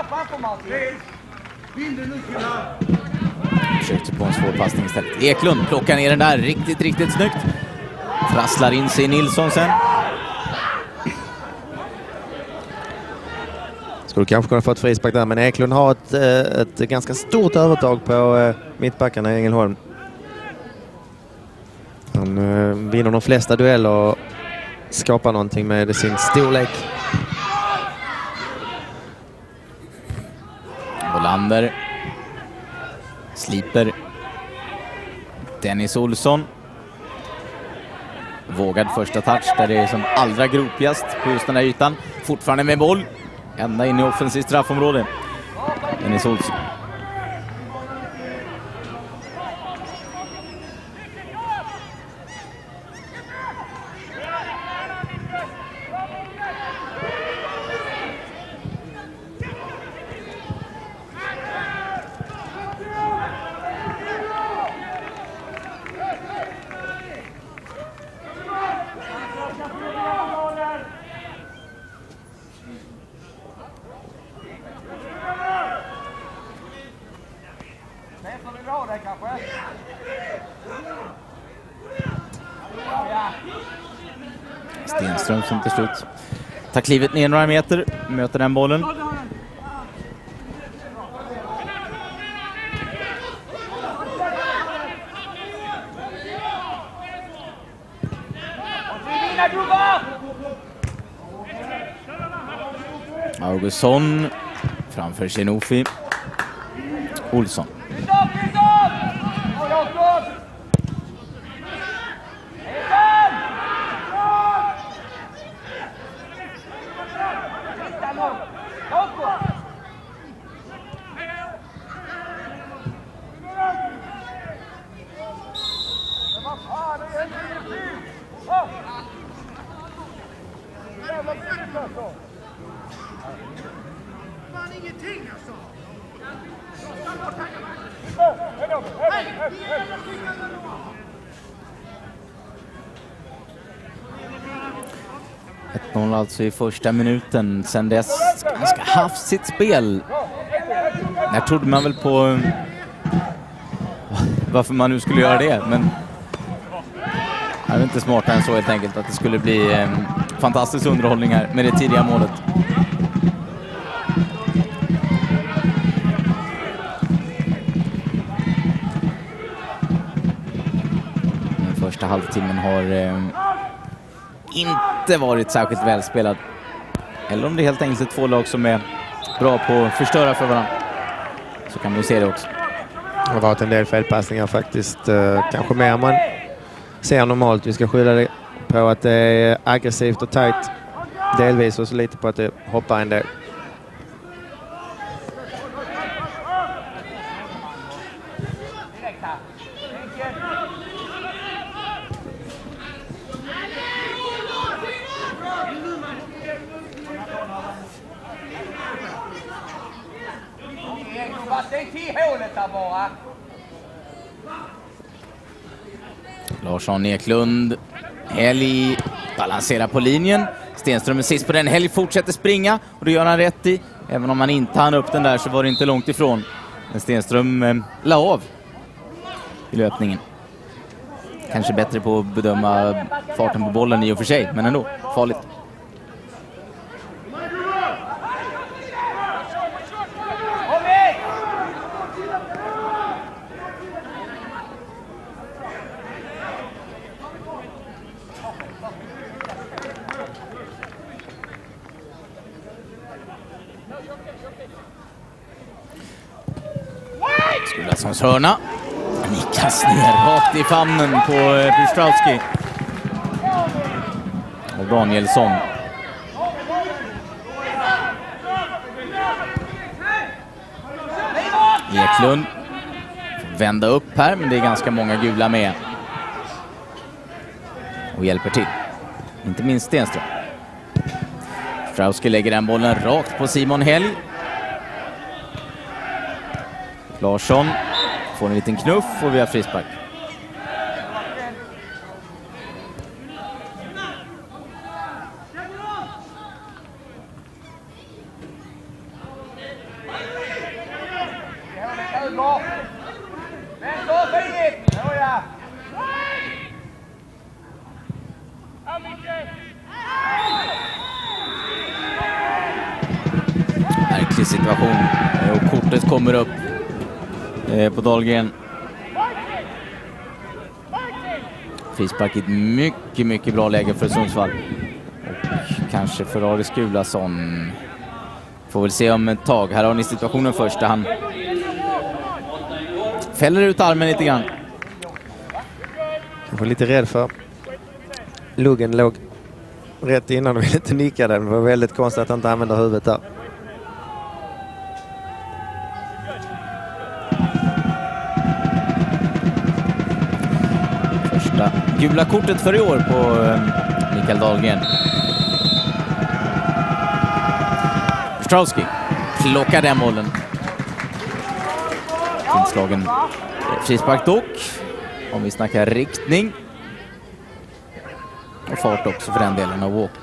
Försökte på en svår passning istället. Eklund plockar ner den där riktigt snyggt. Trasslar in sig i Nilsson sen. Skulle kanske kunna få ett frispark där, men Eklund har ett ganska stort övertag på mittbackarna i Ängelholm. Han vinner de flesta dueller och skapar någonting med sin storlek. Bolander. Sliper. Dennis Olsson. Vågad första touch där det är som allra gropigast på just den här ytan. Fortfarande med boll. Ända in i offensivt straffområde. Dennis Olsson. Stenström som till slut tar klivet ner några meter, möter den bollen. Augustsson framför Genofi. Olsson. 1-0 alltså i första minuten. Sen dess ganska hafsigt spel. Där trodde man väl på varför man nu skulle göra det, men det är inte smartare än så helt enkelt att det skulle bli fantastisk underhållning här med det tidiga målet. Den första halvtimmen har inte varit särskilt välspelad. Eller om det helt enkelt är två lag som är bra på att förstöra för varandra. Så kan man ju se det också. Det har varit en del felpassningar faktiskt. Kanske mer än man ser normalt. Vi ska skylla det på att det är aggressivt och tajt. Delvis och så lite på att det hoppar en del. Larsson, Eklund, Helg balanserar på linjen. Stenström är sist på den. Helg fortsätter springa och det gör han rätt i. Även om han inte hann upp den där så var det inte långt ifrån. Men Stenström la av i löpningen. Kanske bättre på att bedöma farten på bollen i och för sig, men ändå farligt. Skulassons hörna. Nickas ner rakt i famnen på Piotrowski. Och Danielsson. Eklund vända upp här, men det är ganska många gula med. Och hjälper till. Inte minst Stenström. Piotrowski lägger den bollen rakt på Simon Helg. Larsson får en liten knuff och vi har frispark. Märklig situation och kortet kommer upp på Dahlgren. Frispark i ett mycket bra läge för Sundsvall. Och kanske för Aris Skulason. Får väl se om ett tag. Här har ni situationen först där han fäller ut armen lite grann. Jag var lite rädd för luggen låg rätt innan och ville inte nicka den. Det var väldigt konstigt att han inte använder huvudet där. Gula kortet för i år på Mikael Dahlgren. Piotrowski plockar den bollen. Inslagen frispark dock. Om vi snackar riktning. Och fart också för den delen av walk.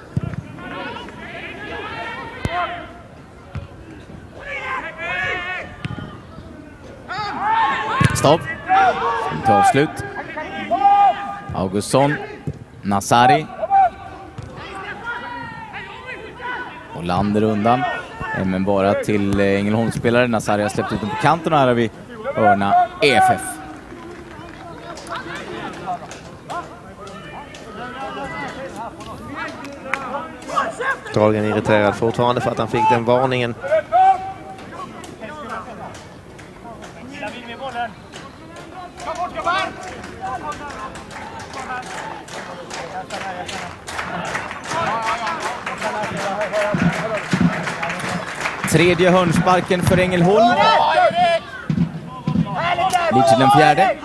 Stopp. Till avslut. Augustsson, Nasari och Lander undan, men bara till Ängelholmsspelare. Nasari har släppt ut den på kanten och här har vi Örna EFF. Dahlgren irriterad fortfarande för att han fick den varningen. Tredje hörnsparken för Ängelholm. Blir till den fjärde.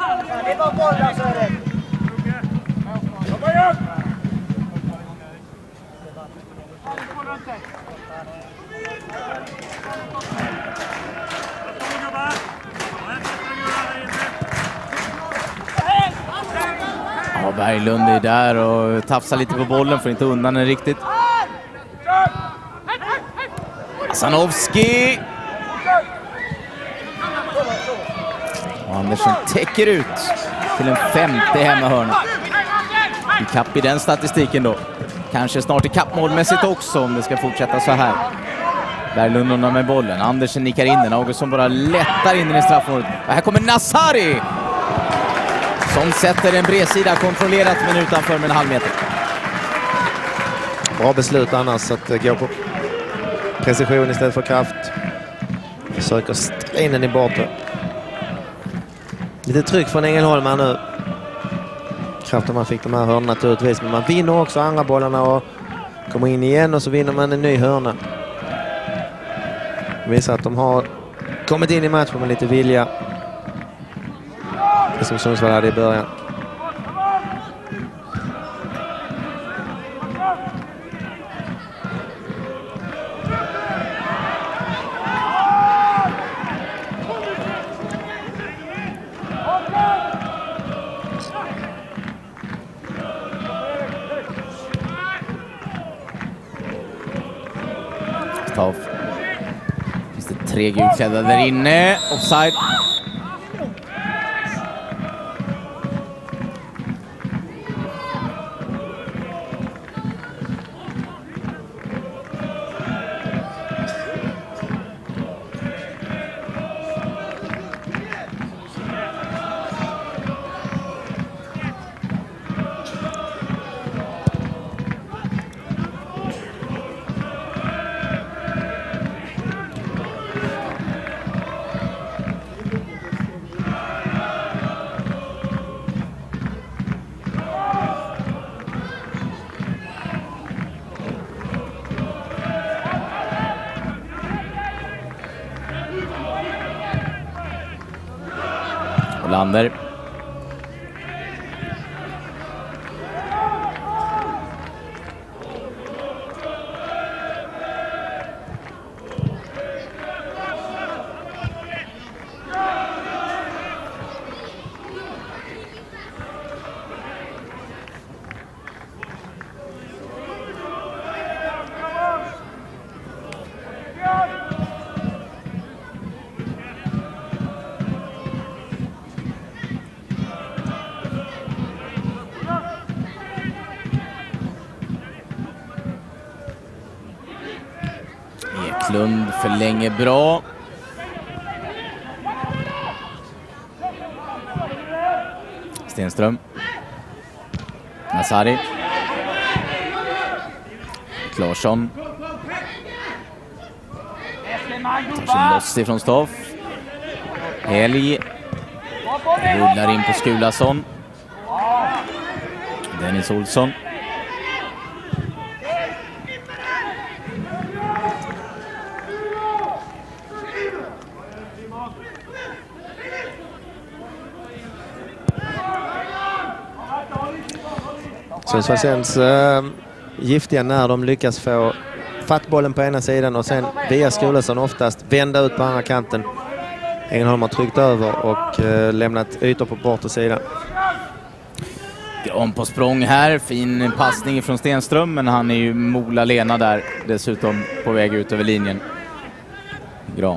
Berglund är där och tafsar lite på bollen, får inte undan den riktigt. Hasanovski. Och Andersson täcker ut till en 50 hemmahörna. I kapp i den statistiken då. Kanske snart i kappmålmässigt också om det ska fortsätta så här. Berglund undan med bollen. Andersson nickar in den. Augustsson bara lättar in den i straffområdet. Och här kommer Nasari! Som sätter en bredsida kontrollerat men utanför med en halv meter. Bra beslut annars att gå på precision istället för kraft. Försöker ställa in den i bortre. Lite tryck från Ängelholm här nu. Kraften man fick de här hörnorna naturligtvis. Men man vinner också andra bollarna och kommer in igen och så vinner man en ny hörna. Visar att de har kommit in i matchen med lite vilja. Det som Sundsvall hade i början. Staff. Finns det 3 gulklädda där inne. Offside. Lander. Eklund förlänger bra. Stenström. Nasari. Klarsson. Tar sig loss ifrån Staff. Helg. Rullar in på Skulason. Dennis Olsson. Sundsvall känns giftiga när de lyckas få fattbollen på ena sidan och sen via Skulason oftast vända ut på andra kanten. Ängelholm har tryckt över och lämnat ytor på bortre sidan. Gran på språng här. Fin passning från Stenström, men han är ju Mola Lena där dessutom på väg ut över linjen. Gran.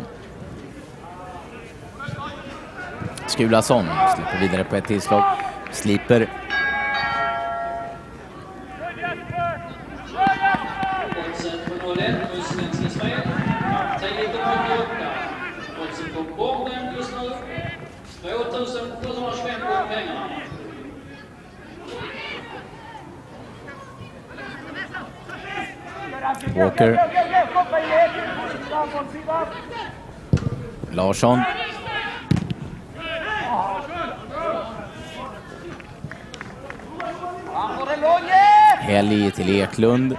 Skulason slipper vidare på ett tillslag. Sliper. Walker. Larsson. Helg till Eklund.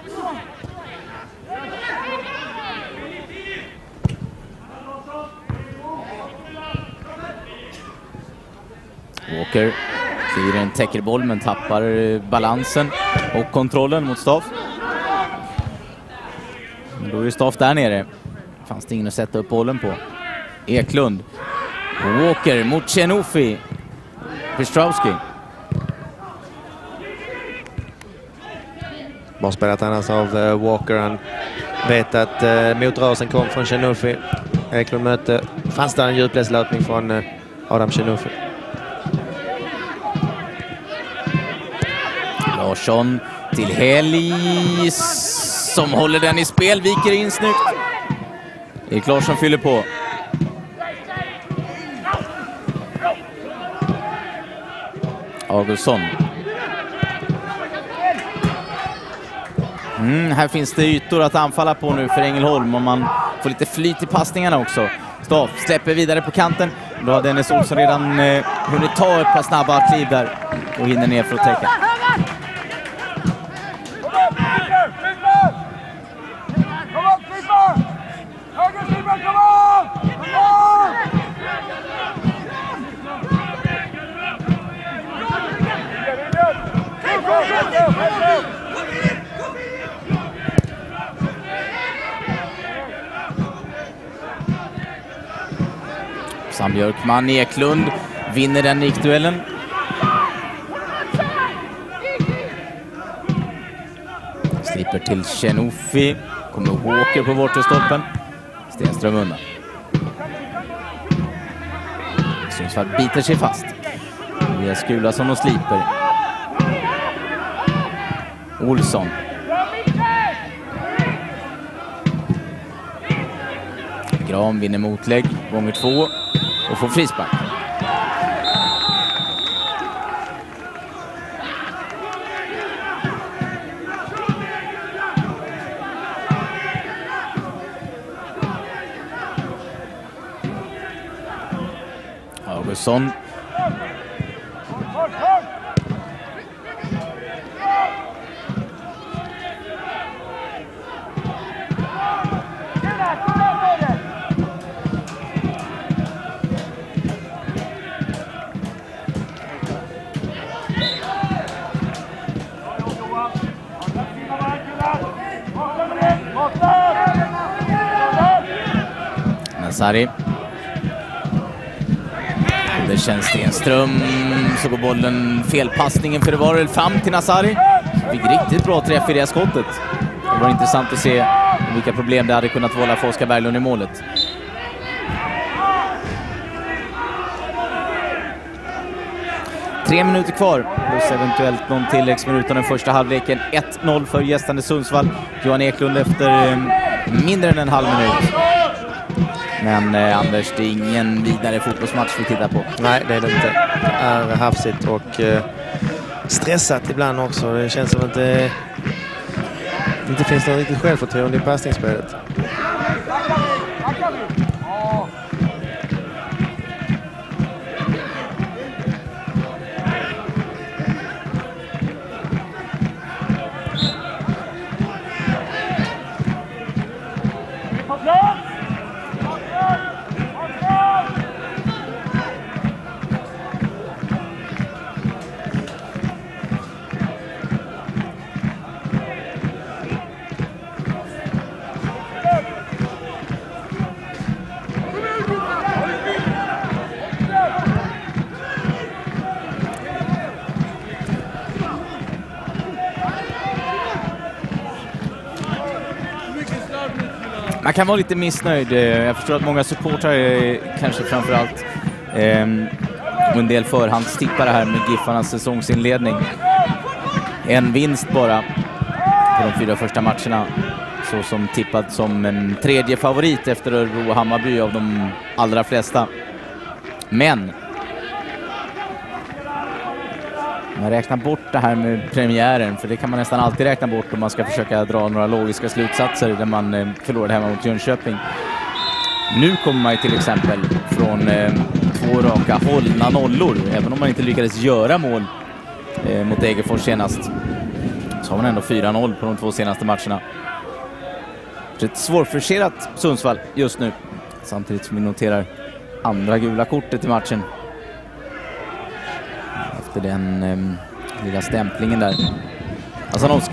Walker kliver en täckerboll men tappar balansen och kontrollen mot Staff. Då är Staff där nere. Fanns det ingen att sätta upp bollen på. Eklund. Walker mot Chenofi. Pestrowski. som har spelat annars av Walker. Han vet att motrörelsen kom från Chenuffi. Eklund möte. Fanns där en djupledslöpning från Adam Chenuffi. Larsson till Heli som håller den i spel, viker in snyggt. Erik Larsson fyller på. Augustsson. Här finns det ytor att anfalla på nu för Ängelholm om man får lite flyt i passningarna också. Staff släpper vidare på kanten. Då har Dennis Olsson redan hunnit ta ett par snabba kliv där och hinner ner för att täcka. Sam Björkman, Eklund vinner den nickduellen. Slipper till Chenuffi. Kommer Walker på bortestolpen. Stenström undan. Sundsvall biter sig fast. Det är Skulason och Sliper. Olsson. Gram vinner motlägg gånger 2 och får frispark. Augustsson. Nasari. Det känns Stenström. Så går bollen felpassningen för det var väl fram till Nasari. Fick riktigt bra träff i det skottet. Det var intressant att se vilka problem det hade kunnat vålla för Oskar Berglund i målet. Tre minuter kvar. Plus eventuellt någon tilläggsminut av den första halvleken. 1-0 för gästande Sundsvall. Johan Eklund efter mindre än en halv minut. Men Anders, det är ingen vidare fotbollsmatch vi tittar på. Nej, det är det inte. Det är hafsigt och stressat ibland också. Det känns som att det inte finns något riktigt självförtroende i passningsspelet. Man kan vara lite missnöjd. Jag förstår att många supportrar kanske framförallt och en del förhandstippare här med Giffarnas säsongsinledning. En vinst bara på de 4 första matcherna. Så som tippad som en tredje favorit efter Örebro och Hammarby av de allra flesta. Men man räknar bort det här med premiären, för det kan man nästan alltid räkna bort om man ska försöka dra några logiska slutsatser där man förlorade hemma mot Jönköping. Nu kommer man till exempel från 2 raka hållna nollor, även om man inte lyckades göra mål mot Degerfors senast. Så har man ändå 4-0 på de 2 senaste matcherna. Så ett svårforcerat Sundsvall just nu, samtidigt som vi noterar andra gula kortet i matchen. Efter den lilla stämplingen där. Hasanovski.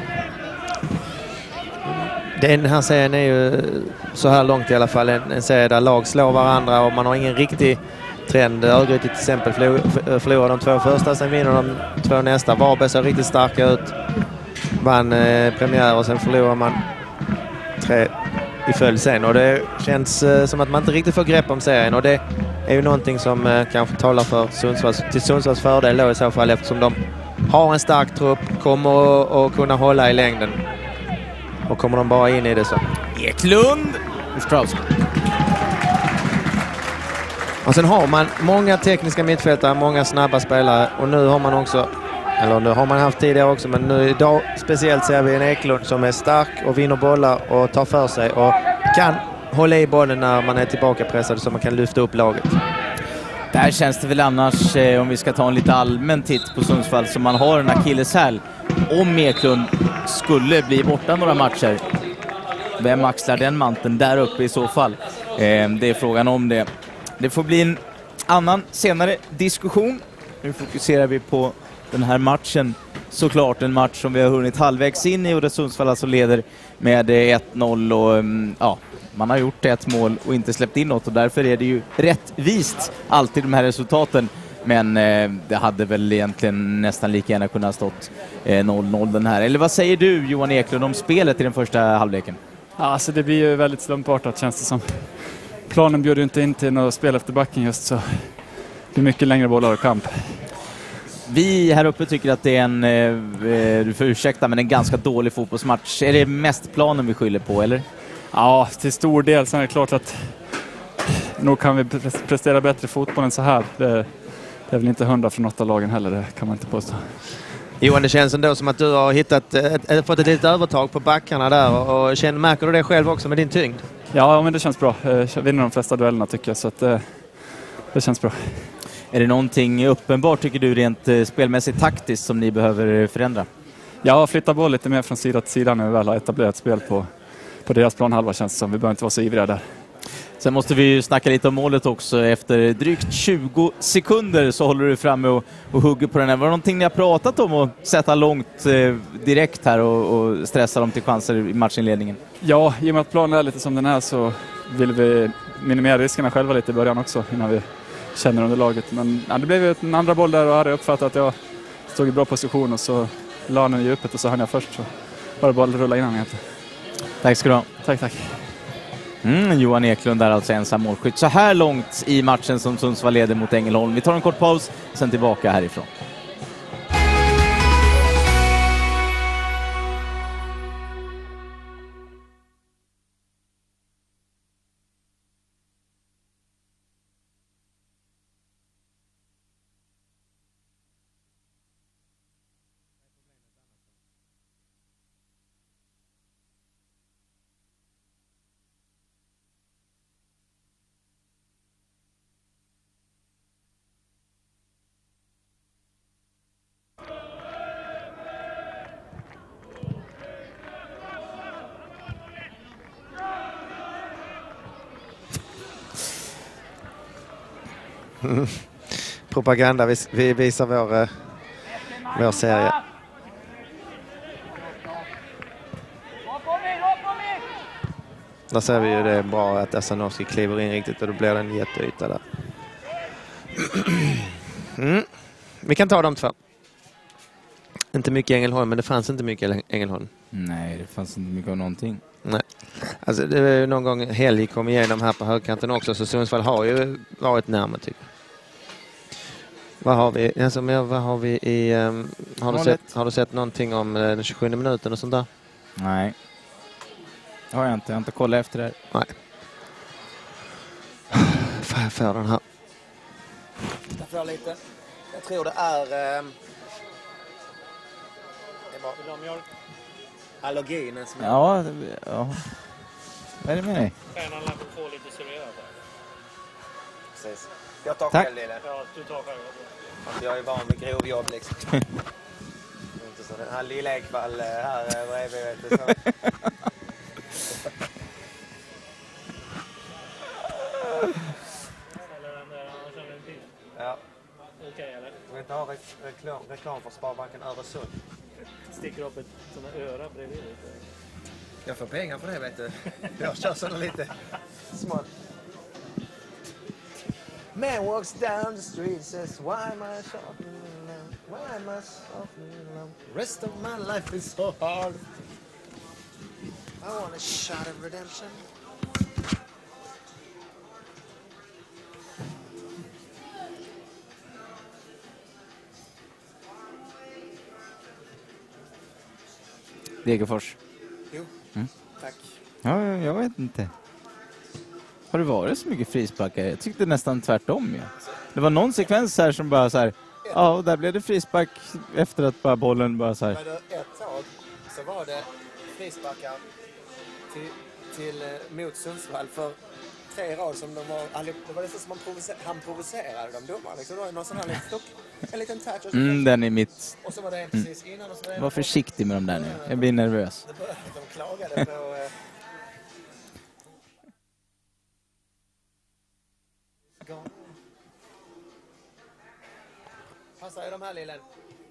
Den här serien är ju så här långt i alla fall en serie där lag slår varandra och man har ingen riktig trend. Örgryte till exempel förlorar de 2 första, sen vinner de 2 nästa. Varberg ser riktigt starka ut. vann premiär och sen förlorar man 3 i följd sen. Och det känns som att man inte riktigt får grepp om serien. Och det är ju någonting som kanske talar för Sundsvalls fördel då i så fall, eftersom de har en stark trupp, kommer att kunna hålla i längden. Och kommer de bara in i det så. Eklund! Strauss. Och sen har man många tekniska mittfältare, många snabba spelare. Och nu har man också, eller nu har man haft tidigare också, men nu idag speciellt ser vi en Eklund som är stark och vinner bollar och tar för sig. Och kan hålla i bollen när man är tillbaka pressad så man kan lyfta upp laget. Där känns det väl annars, om vi ska ta en lite allmän titt på Sundsvall, som man har en akilleshäl. Om Eklund skulle bli borta några matcher, vem axlar den manteln där uppe i så fall? Det är frågan om det. Det får bli en annan senare diskussion. Nu fokuserar vi på den här matchen. Såklart en match som vi har hunnit halvvägs in i och där Sundsvall alltså leder med 1-0 och ja, man har gjort ett mål och inte släppt in något och därför är det ju rättvist alltid de här resultaten. Men det hade väl egentligen nästan lika gärna kunnat stått 0-0 den här. Eller vad säger du, Johan Eklund, om spelet i den första halvleken? Ja, alltså det blir ju väldigt slumpartat, känns det som. Planen bjöd inte in till något spel efter backen just, så det blir mycket längre bollar och kamp. Vi här uppe tycker att det är en, du får ursäkta, men en ganska dålig fotbollsmatch. Är det mest planen vi skyller på, eller? Ja, till stor del. Sen är det klart att nog kan vi prestera bättre fotboll än så här. Det är väl inte 100 från 8 lagen heller, det kan man inte påstå. Johan, det känns ändå som att du har fått ett litet övertag på backarna där och märker du det själv också med din tyngd? Ja, men det känns bra. Jag vinner de flesta duellerna tycker jag, så att det känns bra. Är det någonting uppenbart, tycker du, rent spelmässigt taktiskt som ni behöver förändra? Ja, flytta boll lite mer från sida till sida när vi väl har etablerat spel på deras planhalva, känns det som. Vi behöver inte vara så ivriga där. Sen måste vi ju snacka lite om målet också. Efter drygt 20 sekunder så håller du framme och hugger på den här. Var det någonting ni har pratat om att sätta långt direkt här och stressa dem till chanser i matchinledningen? Ja, i och med att planen är lite som den är så vill vi minimera riskerna själva lite i början också innan vi känner underlaget. Men ja, det blev ju en andra boll där och hade uppfattat att jag stod i bra position och så la den i djupet och så hann jag först, så var det bollen rulla innan egentligen. Tack ska du ha. Tack. Johan Eklund är alltså ensam målskytt så här långt i matchen som Sundsvall leder mot Ängelholm. Vi tar en kort paus, sen tillbaka härifrån. Propaganda, vi visar vår serie. Där ser vi ju det är bra att Asanovski kliver in riktigt och då blir det en jätteyta där. Vi kan ta de två. Inte mycket Ängelholm, men det fanns inte mycket Ängelholm. Nej, det fanns inte mycket av någonting. Nej. Alltså det är någon gång Helg kom igenom här på högkanten också, så Sundsvall har ju varit närmare typ. Vad har vi? Alltså, vad har vi i har du sett någonting om den 27 minuten och sånt där? Nej. Har jag inte kollat efter det. Nej. Får jag för den här? Jag får lite. Jag tror det är allerginen som ja. Vad är det med dig? Tränaren lär få lite serverat här. Precis. Jag tar Tack. själv lite. Ja, du tar själv. Jag är van med grovjobb liksom. Inte så den här lilla Ekvall här bredvid, vet du. Så. Ja. Okej, eller? Jag vill inte ha reklam för Sparbanken Öresund. Sticker upp ett sådana öra bredvid lite. Jag får pengar för det, vet du. Jag kör sådana lite smått. Man walks down the street, says why am I shopping? Rest of my life is so hard. I want a shot of redemption. Degerfors. Jo, tack. Ja, jag vet inte. Har det varit så mycket frisparkar? Jag tyckte nästan tvärtom. Ja. Det var någon sekvens här som bara så här... Ja, och där blev det frispark efter att bara bollen bara så här... Men ett tag så var det frisparkar mot Sundsvall för 3 rad som de var... Det var det som han provocerade de domar. Liksom. Det var någon sån här en liten touch. Den är mitt... Och så var det precis innan. Och så var var försiktig med dem där nu. Jag blir nervös. De klagade på... Passar ju de här lillen.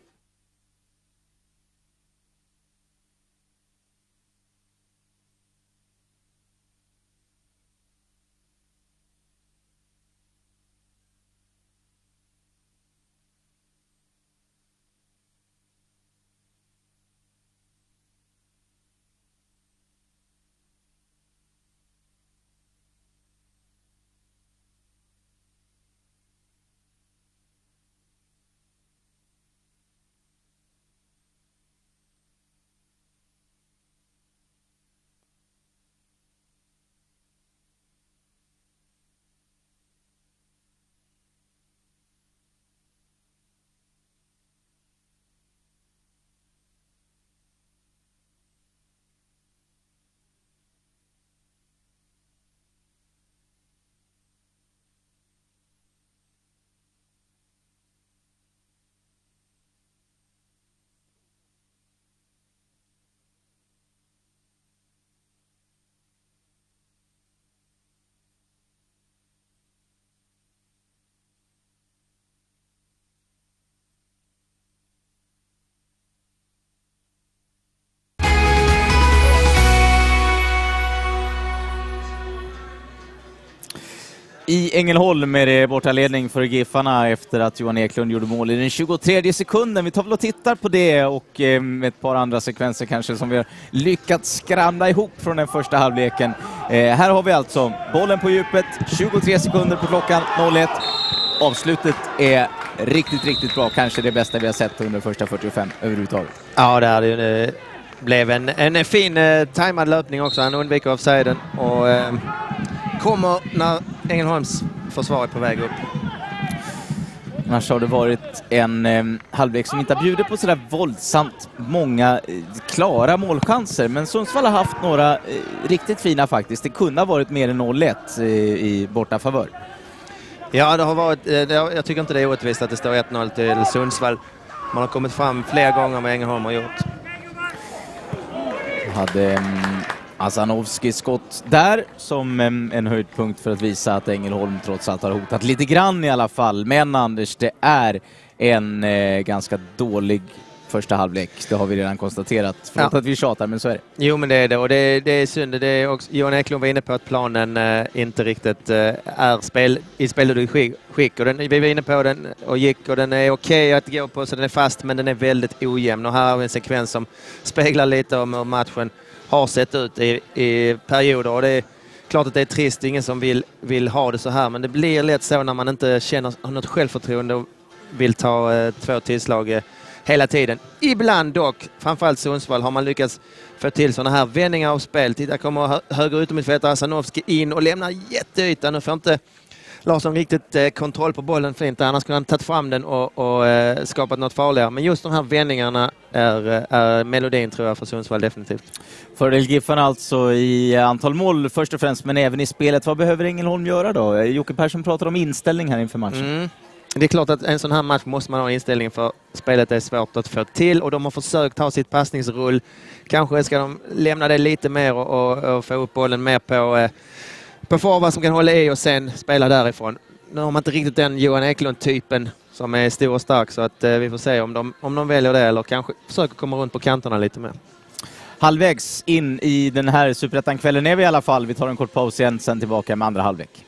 I Ängelholm är det bortaledning för Giffarna efter att Johan Eklund gjorde mål i den 23:e sekunden. Vi tar väl och tittar på det och ett par andra sekvenser kanske som vi har lyckats skramla ihop från den första halvleken. Här har vi alltså bollen på djupet, 23 sekunder på klockan, 0-1. Avslutet är riktigt bra, kanske det bästa vi har sett under första 45 överhuvudtaget. Ja, det blev en fin tajmad löpning också. Han undviker offsiden och kommer när Ängelholms försvar är på väg upp. Annars har det varit en halvlek som inte har bjudit på sådär våldsamt många klara målchanser. Men Sundsvall har haft några riktigt fina faktiskt. Det kunde ha varit mer än 0-1 i borta favör. Ja, det har varit, jag tycker inte det är orättvist att det står 1-0 till Sundsvall. Man har kommit fram flera gånger med Ängelholm har gjort. Hade Azanovskis skott där som en höjdpunkt för att visa att Ängelholm trots allt har hotat lite grann i alla fall. Men Anders, det är en ganska dålig första halvlek. Det har vi redan konstaterat. Förlåt att vi tjatar, men så är det. Jo, men det är det. Och det är synd. Det är också, Johan Eklund var inne på att planen inte riktigt är i spelade skick. Och vi var inne på den och gick. Och den är okej att gå på så den är fast, men den är väldigt ojämn. Och här har vi en sekvens som speglar lite om hur matchen har sett ut i perioder. Och det är klart att det är trist. Ingen som vill ha det så här. Men det blir lätt så när man inte har något självförtroende och vill ta 2 tillslag hela tiden. Ibland dock, framförallt Sundsvall, har man lyckats få till sådana här vändningar av spel. Titta, kommer höger utomhusfältare Azanovski in och lämnar jätteytan. Nu får inte Larsson riktigt kontroll på bollen fint. Annars skulle han tagit fram den och skapat något farligare. Men just de här vändningarna är melodin, tror jag, för Sundsvall definitivt. Fördel Giffarna alltså i antal mål först och främst, men även i spelet. Vad behöver Ängelholm göra då? Jocke Persson pratar om inställning här inför matchen. Det är klart att en sån här match måste man ha inställning för spelet är svårt att få till och de har försökt ta sitt passningsrull. Kanske ska de lämna det lite mer och få upp bollen mer på forward som kan hålla i och sen spela därifrån. Nu har man inte riktigt den Johan Eklund-typen som är stor och stark så att vi får se om de väljer det eller kanske försöker komma runt på kanterna lite mer. Halvvägs in i den här Superettan-kvällen är vi i alla fall. Vi tar en kort paus igen, sen tillbaka med andra halvlek.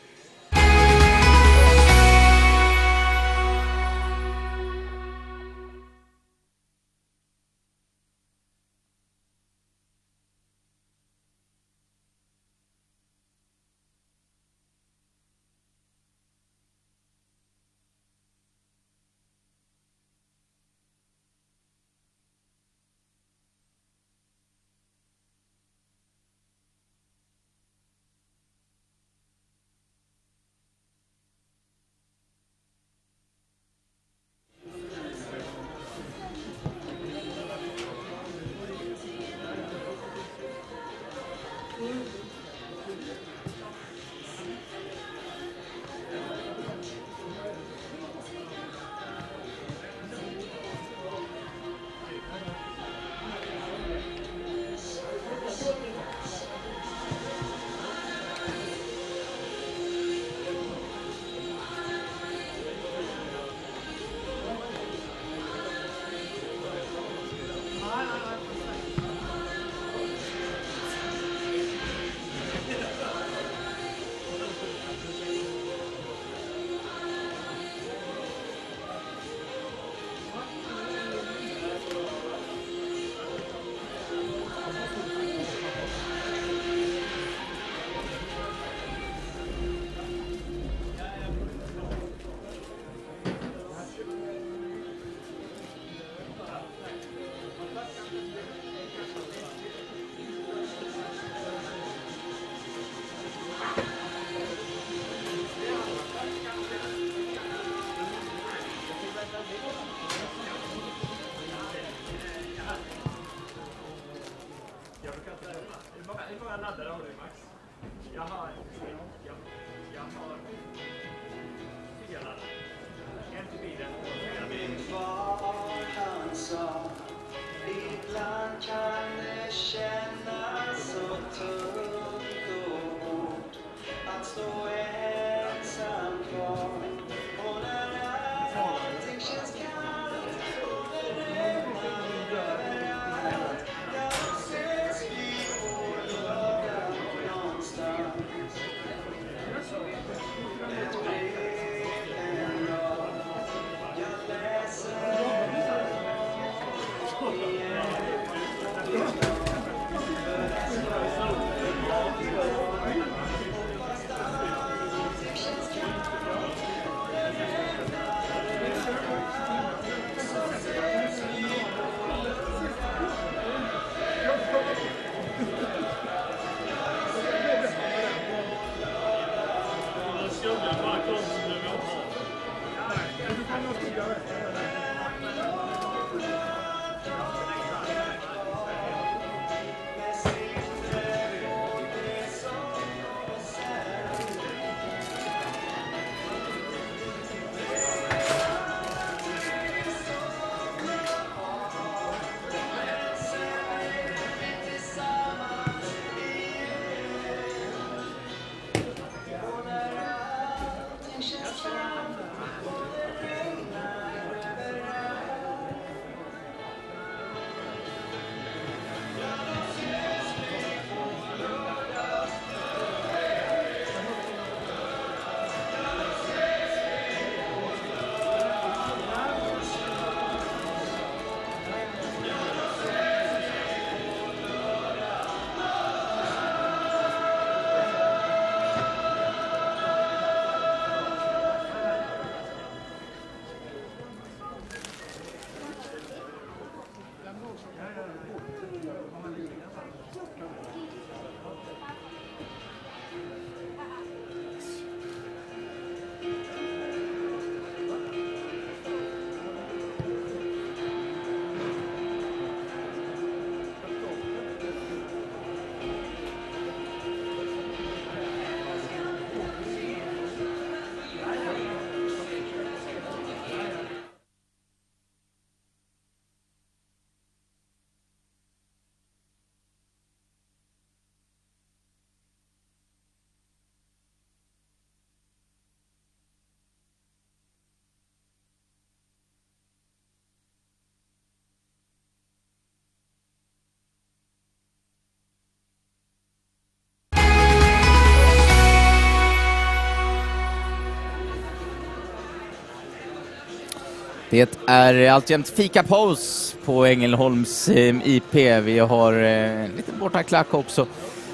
Det är alltjämt fikapaus på Ängelholms IP. Vi har en liten bortaklack också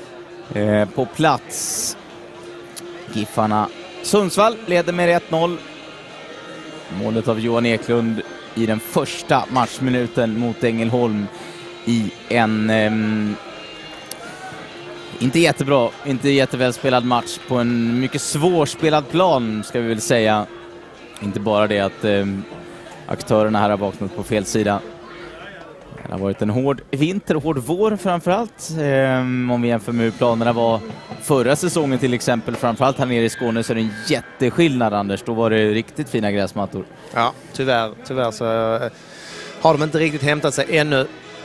på plats. Giffarna Sundsvall leder med 1-0. Målet av Johan Eklund i den första matchminuten mot Ängelholm i en inte jättebra, inte jättevälspelad match på en mycket svårspelad plan, ska vi väl säga. Inte bara det att aktörerna här har vaknat på fel sida. Det har varit en hård vinter och hård vår framförallt. Om vi jämför med hur planerna var förra säsongen till exempel, framförallt här nere i Skåne, så är det en jätteskillnad, Anders. Då var det riktigt fina gräsmattor. Ja, tyvärr så har de inte riktigt hämtat sig ännu.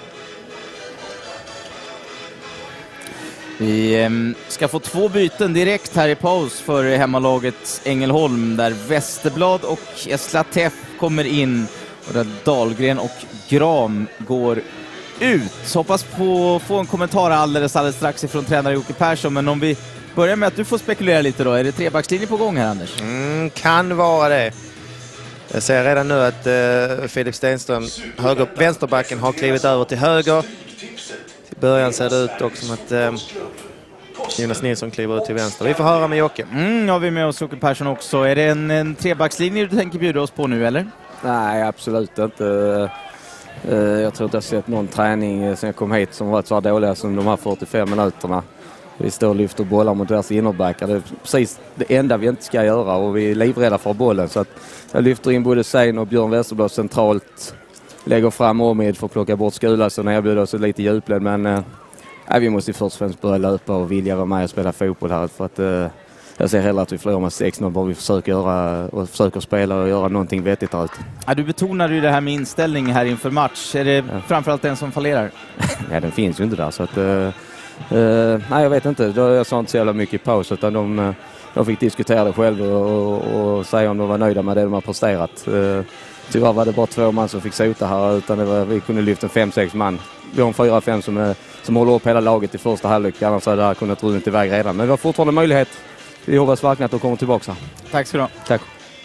Vi ska få 2 byten direkt här i paus för hemmalaget Ängelholm, där Westerblad och Eslateff kommer in och där Dahlgren och Gram går ut. Så hoppas på få en kommentar alldeles strax ifrån tränare Jocke Persson, men om vi börjar med att du får spekulera lite då. Är det trebackslinje på gång här, Anders? Kan vara det. Jag ser redan nu att Filip Stenström, vänsterbacken, har klivit över till höger. I början ser det ut också som att Jonas Nilsson kliver ut till vänster. Vi får höra med Jocke. Ja, vi är med oss Jocke Persson också. Är det en trebackslinje du tänker bjuda oss på nu, eller? Nej, absolut inte. Jag tror inte jag har sett någon träning sen jag kom hit som varit så dåliga som de här 45 minuterna. Vi står och lyfter bollar mot deras innerbackar. Det är precis det enda vi inte ska göra, och vi är livrädda för bollen. Så att jag lyfter in både Sein och Björn Westerblad centralt. Lägger fram Omid för att plocka bort Skula, så när jag bjuder oss lite djupled. Men vi måste först och främst börja löpa och vilja vara med och spela fotboll här. För att jag ser hellre att vi förlorar med 6-0, bara vi försöker spela och göra någonting vettigt här ute. Ja, du betonar ju det här med inställning här inför match. Är det framförallt den som fallerar? Ja, den finns ju inte där. Så att, nej, jag vet inte. Jag sa inte så jävla mycket i paus, utan de fick diskutera det själva och säga om de var nöjda med det de har presterat. Tyvärr var det bara 2 man som fick sota här, utan vi kunde lyfta 5-6 man. Vi har 4-5 som håller upp hela laget i första halvlek, annars hade det här kunnat runt iväg redan. Men vi har fortfarande möjlighet. Vi hoppas verkligen att de kommer tillbaka här. Tack ska du ha. Tack.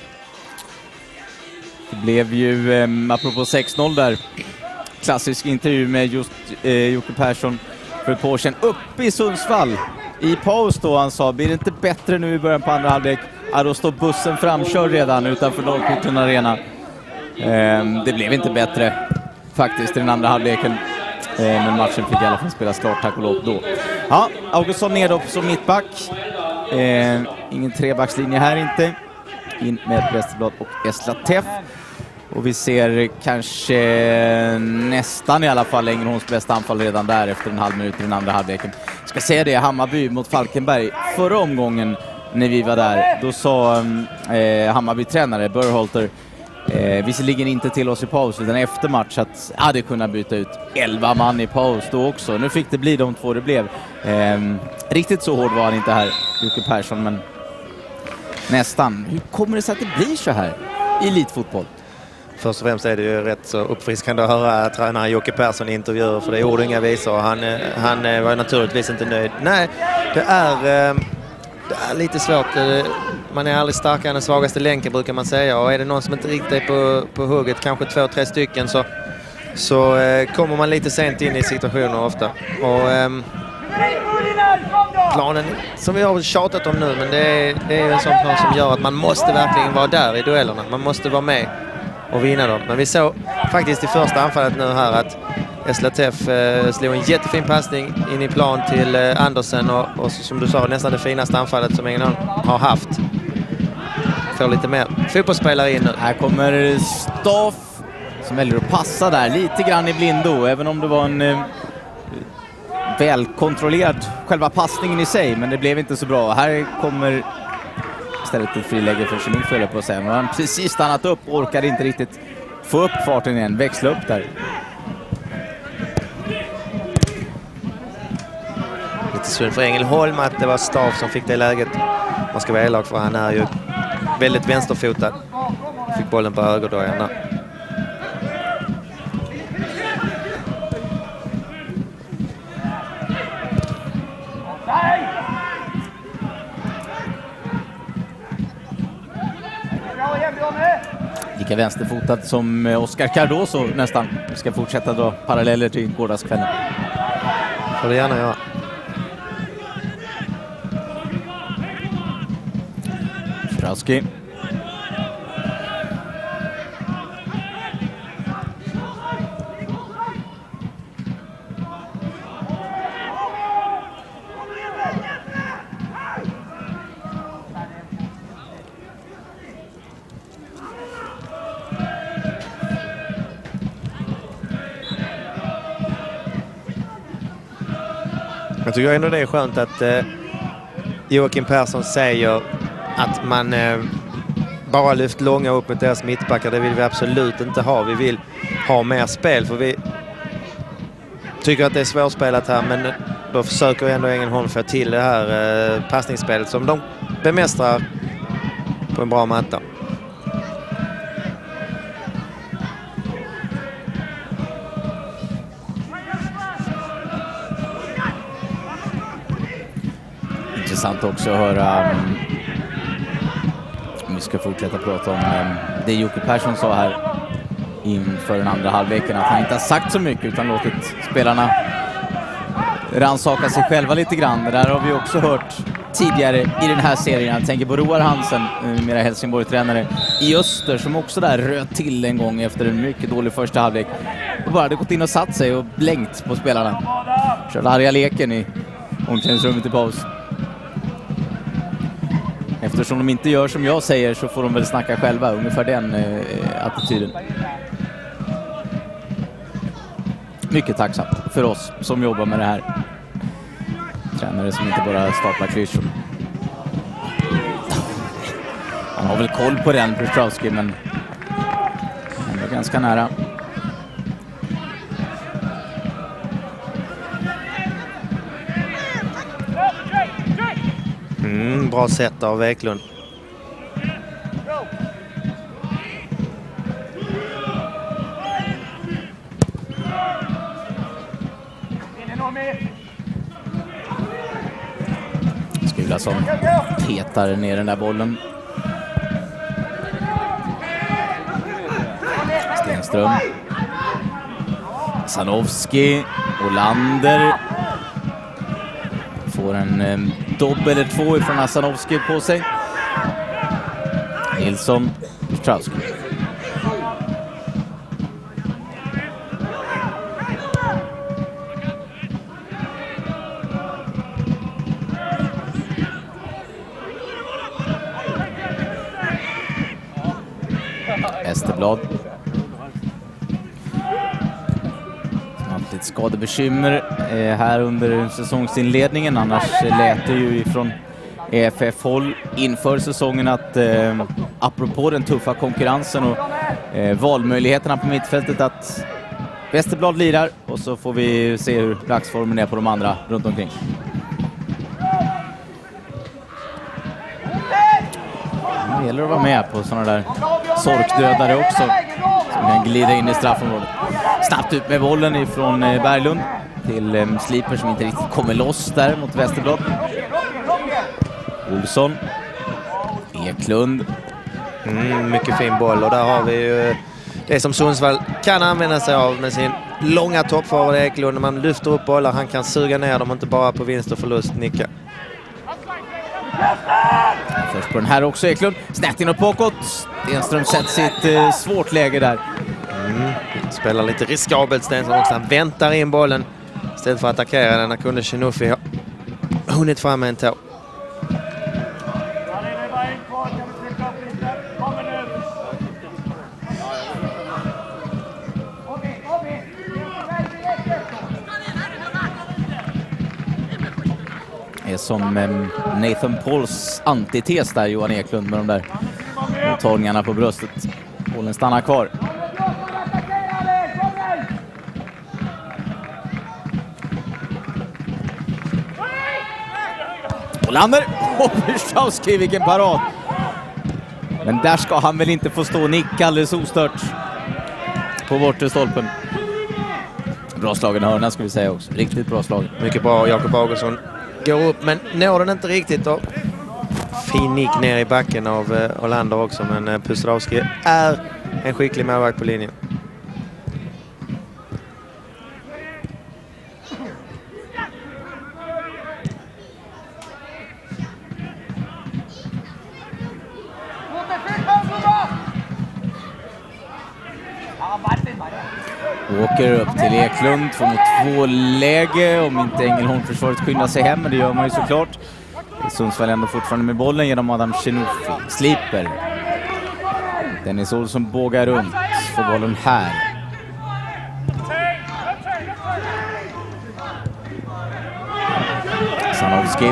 Det blev ju, apropå 6-0 där, klassisk intervju med just Jocke Persson för ett par år sedan uppe i Sundsvall. I paus då han sa, blir det inte bättre nu i början på andra halvlek? Ja, då står bussen framkörd redan utanför Norrporten Arena. Det blev inte bättre faktiskt i den andra halvleken. Men matchen fick i alla fall spelas klart, tack och lov då. Ja, Augustsson ner då som mittback. Ingen trebackslinje här inte. In med Westerblad och Eslateff. Och vi ser kanske nästan i alla fall Ängelholms bästa anfall redan där efter en halv minut i den andra halvleken. Ska säga det, Hammarby mot Falkenberg. Förra omgången när vi var där, då sa Hammarby-tränare Berhalter visserligen inte till oss i paus utan efter match att hade kunnat byta ut 11 man i paus då också. Nu fick det bli de 2 det blev. Riktigt så hård var han inte här, Jocke Persson, men nästan. Hur kommer det sig att det blir så här i elitfotboll? Först och främst är det ju rätt så uppfriskande att höra tränaren Jocke Persson i intervjuer, för det är ord och inga visor. Han var naturligtvis inte nöjd. Nej, det är lite svårt. Man är aldrig starkare än den svagaste länken, brukar man säga. Och är det någon som inte riktigt är på hugget, kanske 2-3 stycken, så kommer man lite sent in i situationer ofta. Och planen som vi har tjatat om nu, men det är en sån plan som gör att man måste verkligen vara där i duellerna. Man måste vara med och vinna dem. Men vi såg faktiskt i första anfallet nu här att SLTF slog en jättefin passning in i plan till Andersen och som du sa, nästan det finaste anfallet som ingen har haft. Får lite mer fotbollsspelare in nu. Här kommer Staff som väljer att passa där lite grann i blindo, även om det var en välkontrollerad själva passningen i sig, men det blev inte så bra. Här kommer istället ett friläge för Kjellin, får jag på att säga. Men han precis stannat upp och orkade inte riktigt få upp farten igen, växla upp där. Lite synd för Ängelholm att det var Staff som fick det läget. Man ska vara elak, för han är ju väldigt vänsterfotad. Fick bollen på högerdojarna. Lika vänsterfotad som Oscar Cardoso nästan. Vi ska fortsätta dra paralleller till gårdagskvällen. Får det gärna göra. Strauski. Jag tycker ändå det är skönt att Joakim Persson säger att man bara lyft långa upp mot deras mittbackar. Det vill vi absolut inte ha. Vi vill ha mer spel, för vi tycker att det är svårspelat här, men då försöker ändå Ängelholm få till det här passningsspelet som de bemästrar på en bra matta. Intressant också att höra, om vi ska fortsätta prata om det Jocke Persson sa här inför den andra halvleken, att han inte har sagt så mycket utan låtit spelarna rannsaka sig själva lite grann. Det där har vi också hört tidigare i den här serien. Jag tänker på Roar Hansen, mera Helsingborg-tränare i Öster, som också där röt till en gång efter en mycket dålig första halvlek och bara hade gått in och satt sig och blängt på spelarna. Körde arga leken i omklädningsrummet i paus. Eftersom de inte gör som jag säger så får de väl snacka själva, ungefär den attityden. Mycket tacksamt för oss som jobbar med det här. Tränare som inte bara staplar klyschor. Han har väl koll på den, Petrowski, men han var ganska nära. Bra sätt av Eklund. Skula som petar ner den där bollen. Stenström. Sanowski. Olander. Får en dobb eller två ifrån Asanovski på sig. Nilsson. Strauski. Esterblad. litet skadebekymmer här under säsongsinledningen. Annars lät det ju ifrån EFF-håll inför säsongen att apropå den tuffa konkurrensen och valmöjligheterna på mittfältet att Westerblad lirar och så får vi se hur dagsformen är på de andra runt omkring. Det gäller att vara med på sådana där sorkdödare också som kan glida in i straffområdet. Snabbt ut med bollen ifrån Berglund till Sliper som inte riktigt kommer loss där mot Westerblad. Olsson, Eklund. Mycket fin boll och där har vi ju det som Sundsvall kan använda sig av med sin långa toppforward Eklund. När man lyfter upp bollar, han kan suga ner dem, inte bara på vinst och förlust nicka. Först på den här också Eklund. Snett inåt bakåt. Stenström sätter sitt svårt läge där. Spelar lite riskabelt Stenström också. Han väntar in bollen istället för att attackera den. När kunde Chinuffi ha hunnit fram med en tå. Är som Nathan Pauls antites där, Johan Eklund, med de där mottagningarna på bröstet. Bollen stannar kvar. Olander! Wyszkowski, vilken parad! Men där ska han väl inte få stå och nicka alldeles ostört på bortre stolpen. Bra slagen hörna ska vi säga också. Riktigt bra slag. Mycket bra, Jakob Augustsson går upp men når den inte riktigt då. Fin nick ner i backen av Olander också, men Pustrowski är en skicklig målvakt på linjen. Åker upp till Eklund, 2-2 läge om inte Ängelholm-försvaret skyndar sig hem, men det gör man ju såklart. Sundsvall ändå fortfarande med bollen genom Adam Chinuffi. Sliper. Dennis Olsson bågar runt, får bollen här. Sanowski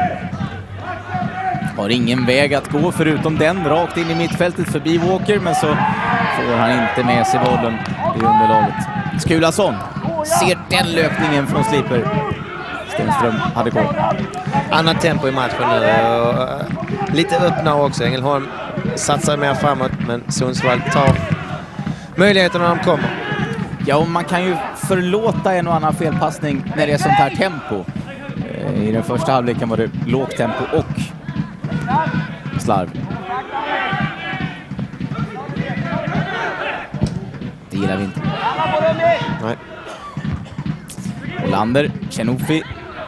har ingen väg att gå förutom den, rakt in i mittfältet förbi Walker, men så får han inte med sig bollen i underlaget. Skulason ser den löpningen från Sliper. Stenström hade koll. Annat tempo i matchen nu. Lite öppnare också. Ängelholm satsar mer framåt, men Sundsvall tar möjligheterna när de kommer. Ja, och man kan ju förlåta en och annan felpassning när det är sånt här tempo. I den första halvleken var det lågt tempo och slarv. Det gillar vi inte. Nej. Olander, Chinuffi,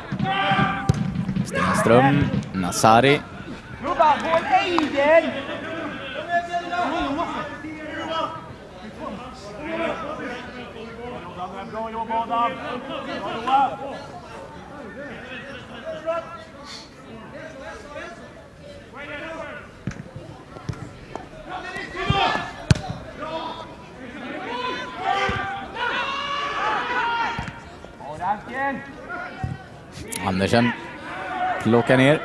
Stenström, Nasari. Andersen plockar ner.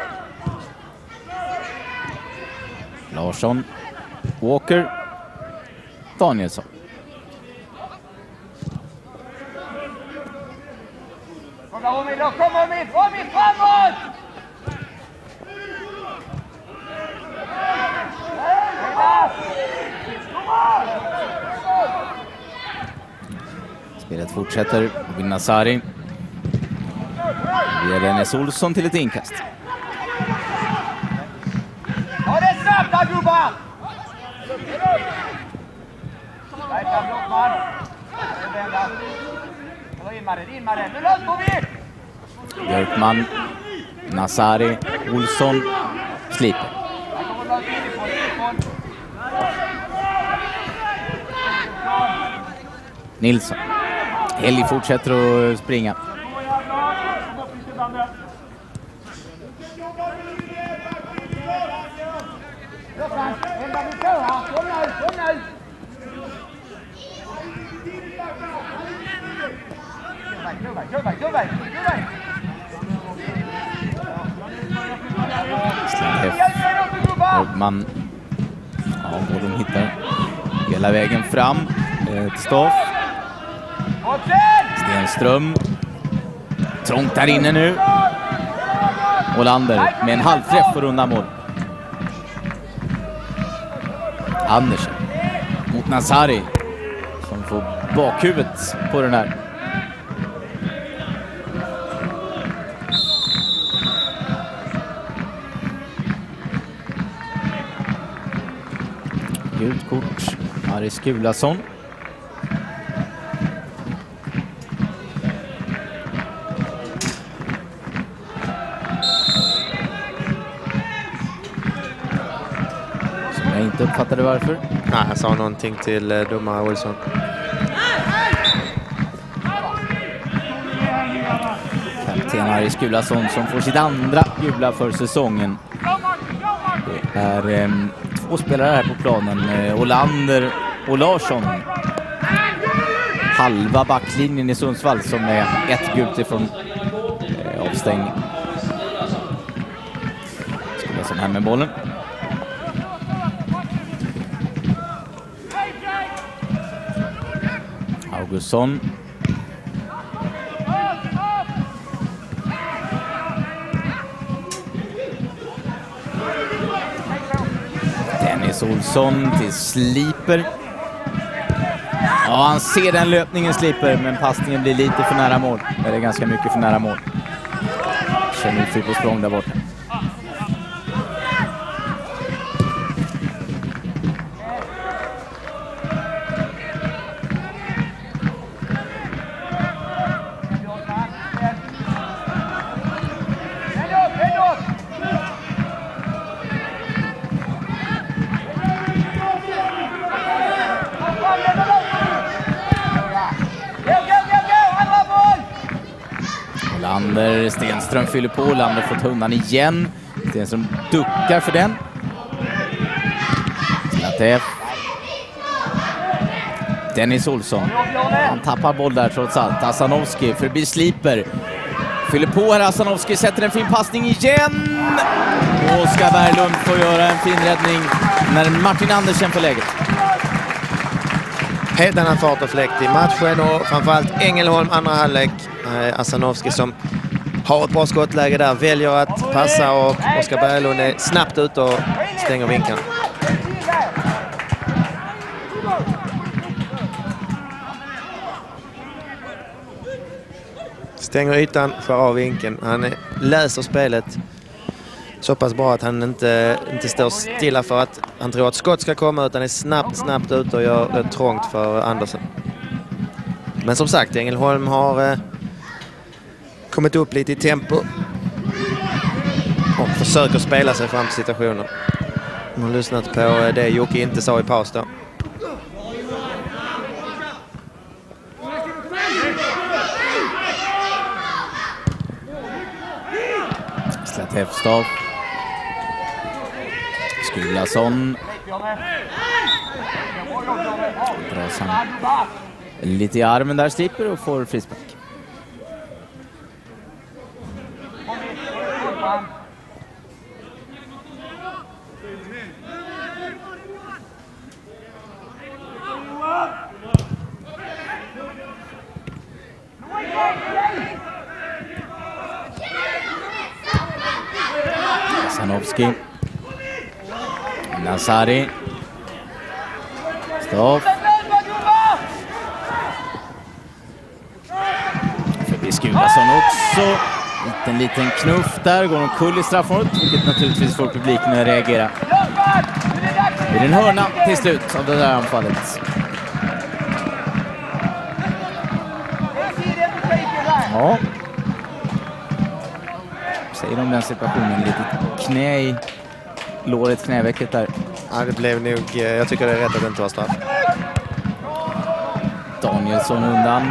Larsson, Walker, Danielsson. Kom med framåt! Spelet fortsätter. Nasari. Det är Dennis Olsson till ett inkast. Ja, det är snabbt där, gubbar! Verkar Blockman. In med det. Nu löper vi! Björkman, Nasari, Olsson, Sliper. Nilsson. Helg fortsätter att springa. Man, ja, bollen hittar hela vägen fram till Staff. Stenström. Trångt där inne nu. Olander med en halvträff för runda mål. Andersen mot Nasari som får bakhuvudet på den här. Gult kort, Aris Gulason. Som jag inte uppfattade varför. Nej, jag sa någonting till domare Olsson. Kapten Aris Gulason som får sitt andra gula för säsongen. Det är två spelare här på planen, Olander och Larsson. Halva backlinjen i Sundsvall som är ett gult ifrån avstängning. Gulason här med bollen. Augustsson. Dennis Olsson till Sliper. Ja, han ser den löpningen, Sliper, men passningen blir lite för nära mål. Eller ganska mycket för nära mål. Känner ut på språng där borta. Stenström fyller på, Lander får ta undan igen. Stenström duckar för den. Dennis Olsson. Han tappar boll där trots allt. Asanovski förbi Sliper. Fyller på här, Asanovski sätter en fin passning igen. Och Oskar Berglund får göra en fin räddning när Martin Andersen får läget. Helt annan fart och fläkt i matchen och framförallt Ängelholm andra halvlek. Asanovski som har ett bra skottläge där, väljer att passa och Oskar Berglund är snabbt ut och stänger vinkeln. Stänger ytan, skär av vinkeln. Han läser spelet så pass bra att han inte står stilla för att han tror att skott ska komma, utan är snabbt ut och gör det trångt för Andersen. Men som sagt, Ängelholm har kommit upp lite i tempo och försöker spela sig fram till situationen. Man har lyssnat på det Jocke inte sa i paus då. Slatevstav. Skulason. Dras han lite i armen där, Slipper, och får frispark. Sanovski. Nasari. Stopp. Förbi Skulason också. Liten knuff där. Går en kull i straffområdet, vilket naturligtvis får publiken att reagera. Det är en hörna till slut av det där anfallet. Ja. Säger de den situationen, lite knä i låret, knävecket där. Ja, det blev nog, jag tycker det är rätt att det inte var straff. Danielsson undan.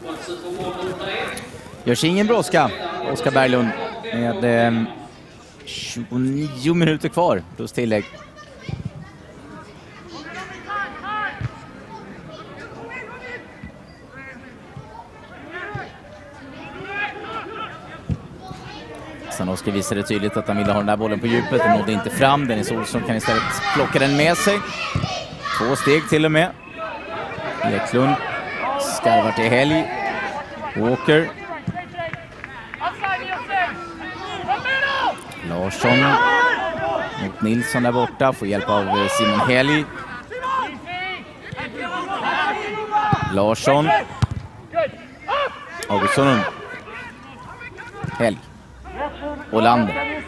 Görs ingen brådska. Oskar Berglund med 29 minuter kvar plus tillägg. Oskar visade tydligt att han ville ha den där bollen på djupet. Den nådde inte fram. Dennis Olsson kan istället plocka den med sig. 2 steg till och med. Eklund skarvar till Helg. Walker. Larsson mot Nilsson där borta. Får hjälp av Simon Helg. Larsson. Augustsson. Helg. Olander.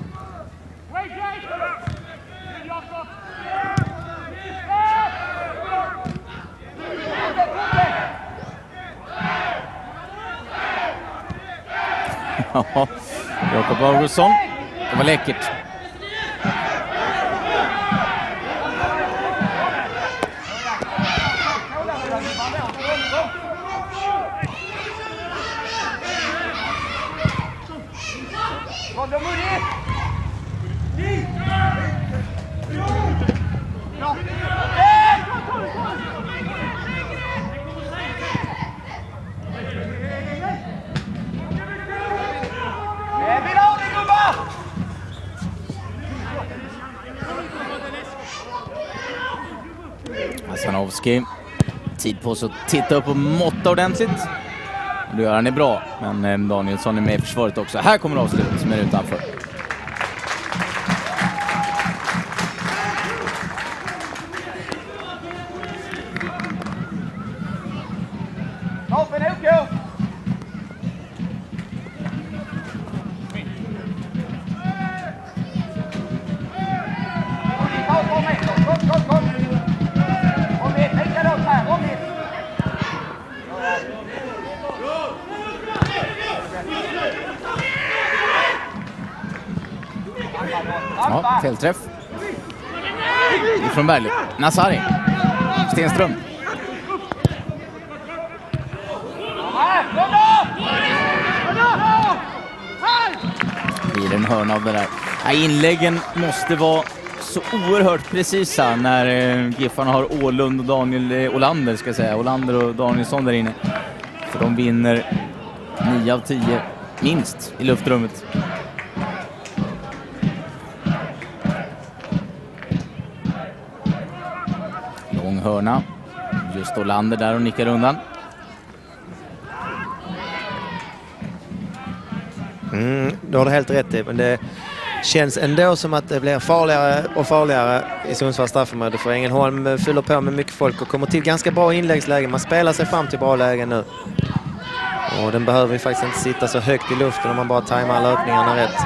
Jakob Augustsson. Det var läckert. Hasanovski. Tid på sig att titta upp och måtta ordentligt. Det gör han är bra, men Danielsson är med i försvaret också. Här kommer avslutet som är utanför. Ja, felträff. Ifrån Berglund. Nasari. Stenström. Blir en hörna av det där. Ja, inläggen måste vara så oerhört precisa när Giffarna har Ålund och Daniel Olander, ska jag säga. Olander och Danielsson där inne. För de vinner 9 av 10 minst i luftrummet. Lång hörna. Just Olander där och nickar undan. Du har det helt rätt i, men det känns ändå som att det blir farligare och farligare i Sundsvalls straffområde, för Ängelholm fyller på med mycket folk och kommer till ganska bra inläggslägen. Man spelar sig fram till bra lägen nu. Och den behöver ju faktiskt inte sitta så högt i luften om man bara tajmar alla öppningarna rätt.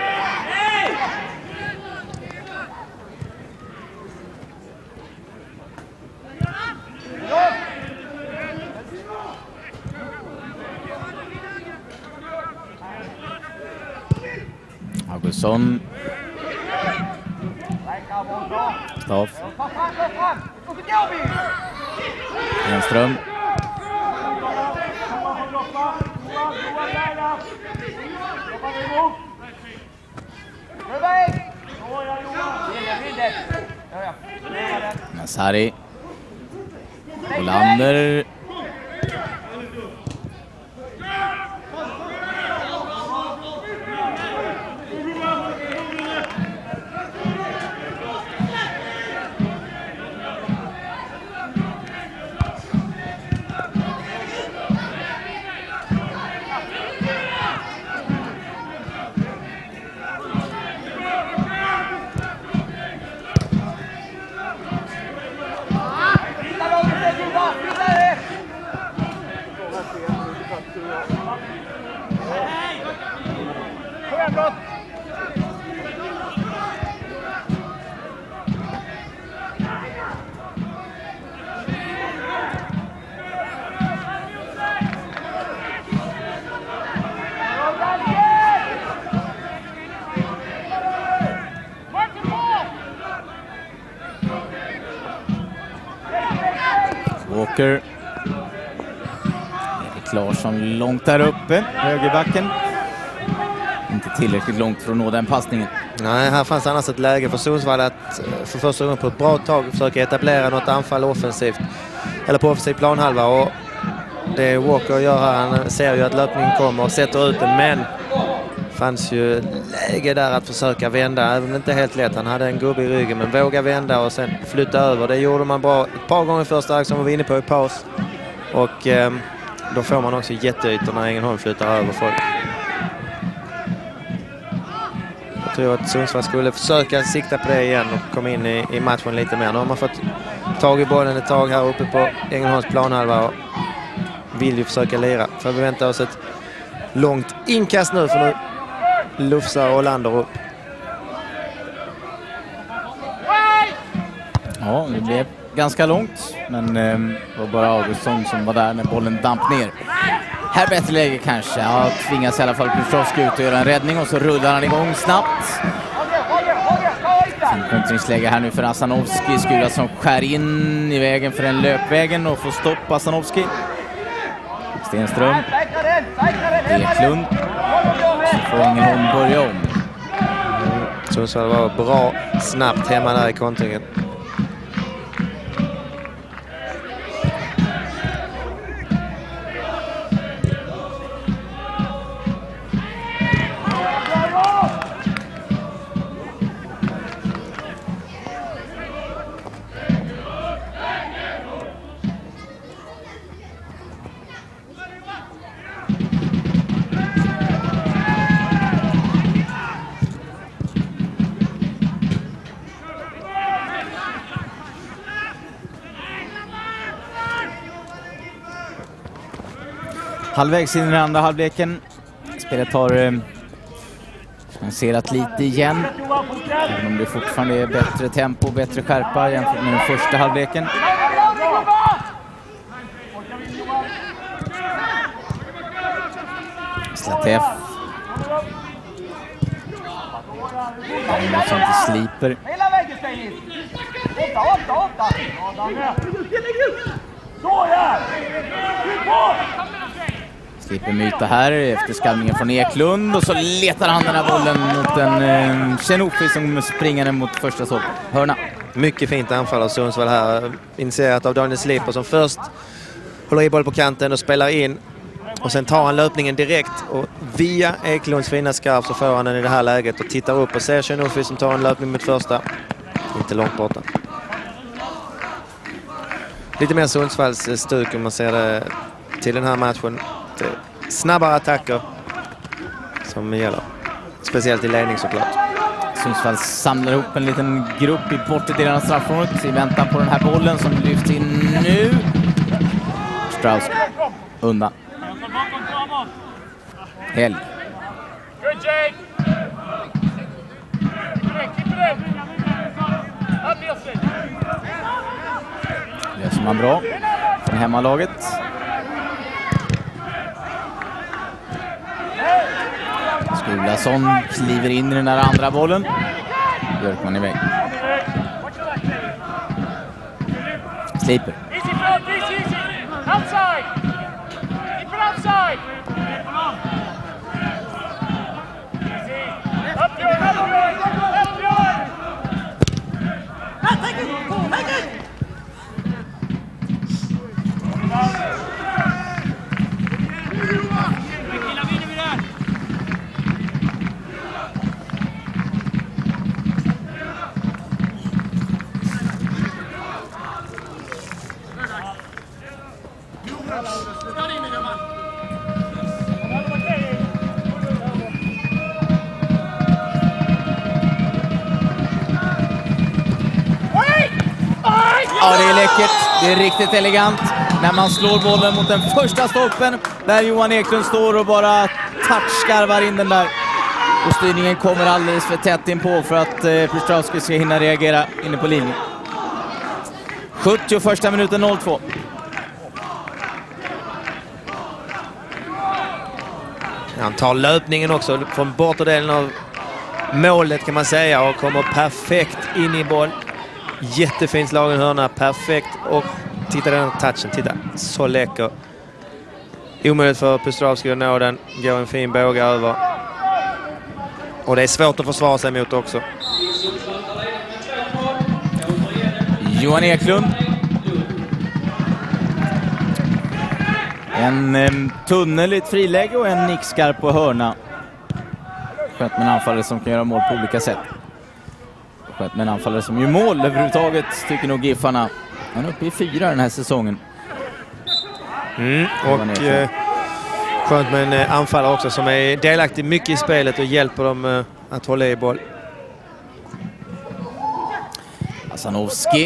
Augustsson. Staff. Enström. Nasari. Olander. Walker. Erik Larsson långt där uppe, högerbacken. Inte tillräckligt långt för att nå den passningen. Nej, här fanns annars ett läge för Sundsvall att för första gången på ett bra tag försöka etablera något anfall offensivt. Eller på offensiv planhalva. Och det Walker gör här, han ser ju att löpningen kommer och sätter ut den. Men fanns ju läge där att försöka vända. Även om det inte är helt lätt. Han hade en gubbe i ryggen men våga vända och sen flytta över. Det gjorde man bra ett par gånger första halvlek som vi var inne på i paus. Och då får man också jätteytor när Ängelholm flyttar över folk. Jag tror att Sundsvall skulle försöka sikta på det igen och komma in i matchen lite mer. Nu har man fått tag i bollen ett tag här uppe på Ängelholms planhalva och vill ju försöka lira. För vi väntar oss ett långt inkast nu för nu lufsar Olander upp. Ja, det blev ganska långt, men det var bara Augustsson som var där när bollen damp ner. Här bättre läge kanske. Ja, tvingas i alla fall Piotrowski ut och göra en räddning och så rullar han igång snabbt. Fin kontringsläge här nu för Asanovski. Skura som skär in i vägen för den löpvägen och får stopp på Asanovski. Stenström. Eklund. Så får Ängelholm börja om. Sundsvall var bra snabbt hemma där i kontringen. Halvvägs in i den andra halvleken. Spelet har chanserat lite igen. Även om det fortfarande är bättre tempo och bättre skärpa jämfört med den första halvleken. Slatev. Något sånt sliper. Slipper myta här efter skallningen från Eklund och så letar han den här bollen mot en Chenofi som springer den mot första såg. Hörna. Mycket fint anfall av Sundsvall här. Initierat av Daniel Slipper som först håller i boll på kanten och spelar in. Och sen tar han löpningen direkt och via Eklunds fina skarv så får han den i det här läget och tittar upp och ser Chenofi som tar en löpning mot första. Inte långt borta. Lite mer Sundsvalls stuk om man ser det till den här matchen. Snabbare attacker som gäller. Speciellt i ledning såklart. Sundsvall samlar ihop en liten grupp i bortre delen av straffområdet i väntan på den här bollen som lyfts in nu. Strauss undan. Helg. Det som är bra från hemmalaget. Skulason kliver in i den där andra bollen. Björkman iväg. Sliper. Ja, det är läckert. Det är riktigt elegant när man slår bollen mot den första stolpen där Johan Eklund står och bara touchskarvar in den där. Och styrningen kommer alldeles för tätt in på för att Piotrowski ska hinna reagera inne på linjen. 71 minuten 0-2. Han tar löpningen också från bortre delen av målet kan man säga och kommer perfekt in i boll. Jättefin slagen hörna, perfekt och titta den touchen, titta, så läcker omöjligt för Pustrovski att nå den. Går en fin båga över. Och det är svårt att försvara sig mot också. Johan Eklund. En tunnel i ett friläge och en nickskarp på hörna. Skönt med en anfallare som kan göra mål på olika sätt. Skönt med en anfallare som gör mål överhuvudtaget, tycker nog Giffarna. Han är uppe i 4 den här säsongen. Och skönt med en anfallare också som är delaktig mycket i spelet och hjälper dem att hålla i boll. Hasanovski.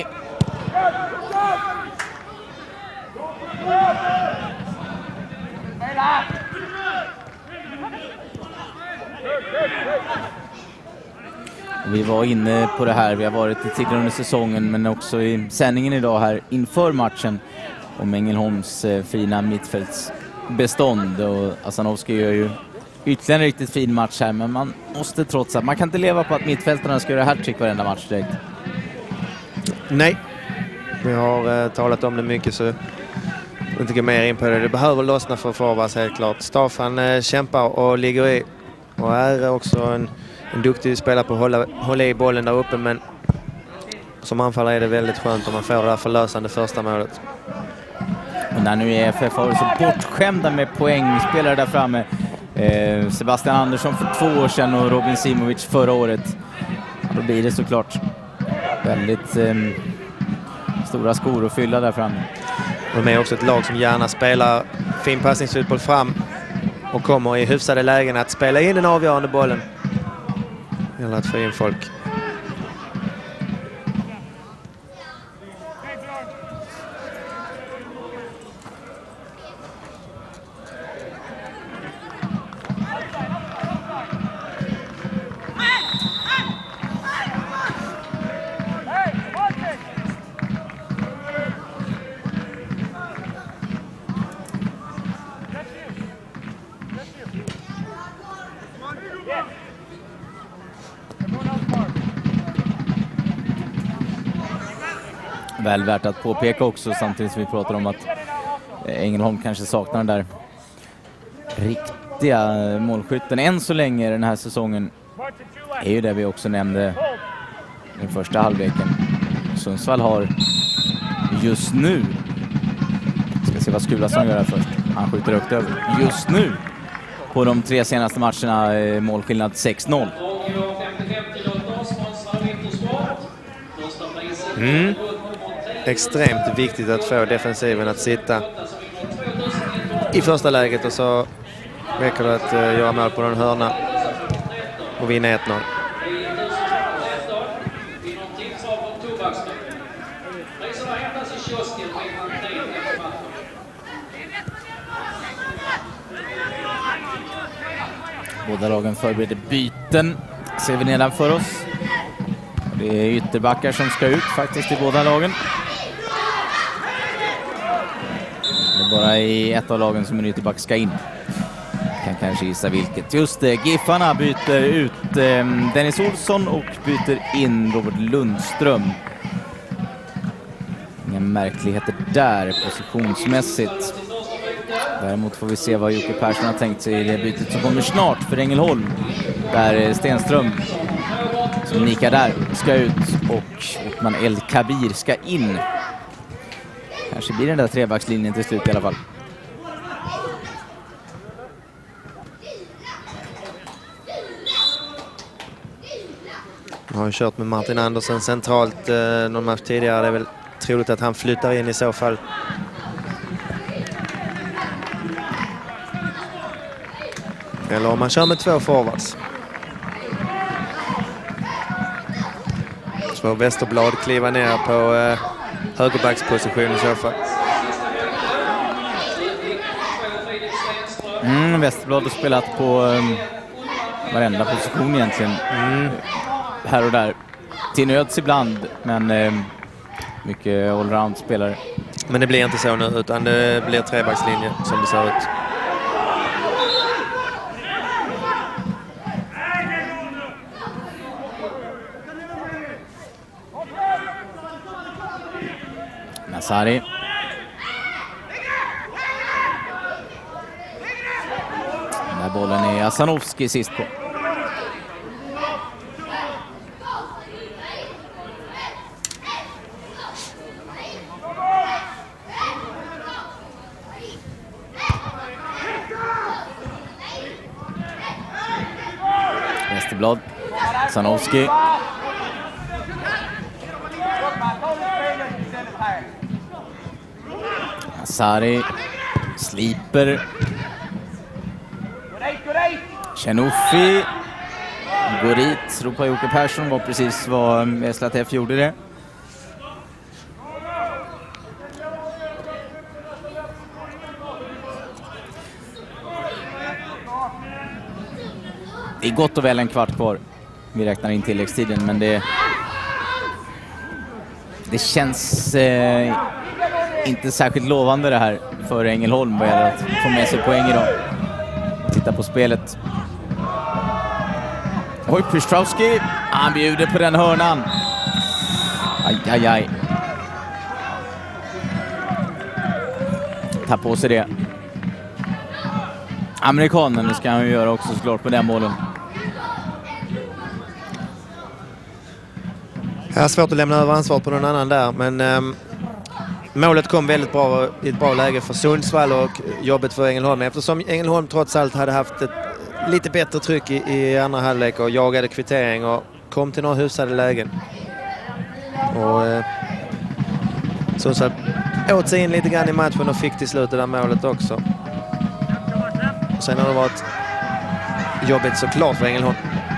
Vi var inne på det här, vi har varit tidigare under säsongen men också i sändningen idag här inför matchen om Ängelholms fina mittfältsbestånd. Och Hasanovski gör ju ytterligare en riktigt fin match här, men man måste trots att man kan inte leva på att mittfältarna ska göra hattrick varenda match direkt. Nej, vi har talat om det mycket så inte gå mer in på det. Det behöver lossna för forwards helt klart. Staffan kämpar och ligger i och är också en duktig spelare på att hålla i bollen där uppe, men som anfallare är det väldigt skönt om man får det där förlösande första målet. Och när nu EFF har så bortskämda med poängspelare där framme, Sebastian Andersson för 2 år sedan och Robin Simovic förra året, då blir det såklart väldigt stora skor att fylla där framme. Och de är också ett lag som gärna spelar fin passningsfotboll fram och kommer i hyfsade lägen att spela in den avgörande bollen eller att få in folk. Väl värt att påpeka också, samtidigt som vi pratar om att Ängelholm kanske saknar den där riktiga målskytten än så länge den här säsongen, är ju det vi också nämnde den första halvleken. Sundsvall har just nu, ska se vad Skulason gör först, han skjuter högt över, just nu på de 3 senaste matcherna målskillnad 6-0. Extremt viktigt att få defensiven att sitta i första läget och så räcker det att göra mål på någon hörna och vinna 1-0. Båda lagen förbereder byten, ser vi nedanför oss. Det är ytterbackar som ska ut faktiskt i båda lagen. Det är bara i ett av lagen som en ytterback ska in. Kan kanske gissa vilket. Just det, Giffarna byter ut Dennis Olsson och byter in Robert Lundström. Inga märkligheter där positionsmässigt. Däremot får vi se vad Jocke Persson har tänkt sig i det bytet som kommer snart för Ängelholm. Där Stenström som nikar där ska ut och man El Kabir ska in. Kanske blir den där trebackslinjen till slut i alla fall. Jag har kört med Martin Andersen centralt någon match tidigare. Det är väl troligt att han flyttar in i så fall. Eller om man kör med 2 forwards. Så får Westerblad kliva ner på högerbacksposition i så fall. Westerblad har spelat på varenda position egentligen. Här och där. Till nöds ibland, men mycket allround spelare. Men det blir inte så nu, utan det blir trebackslinje som det ser ut. Nasari. Asanovski sist på. Westerblad, Asanovski. Asari sliper. Chenuffi går dit. Ropar Jocke Persson var precis vad Eslatef gjorde det. Det är gott och väl en kvart kvar. Vi räknar in tilläggstiden, men det känns inte särskilt lovande det här för Ängelholm vad gäller att få med sig poäng idag. Titta på spelet. Oj, Prystrowski. Han bjuder på den hörnan. Aj. Ta på sig det. Amerikanen, det ska han ju göra också såklart på den bollen. Jag har svårt att lämna över ansvaret på någon annan där, men målet kom väldigt bra i ett bra läge för Sundsvall och jobbet för Ängelholm. Eftersom Ängelholm trots allt hade haft ett lite bättre tryck i andra halvlek och jagade kvittering och kom till några husade lägen. Och Sundsvall åt sig in lite grann i matchen och fick till slut det där målet också. Sen har det varit jobbigt såklart för Ängelholm.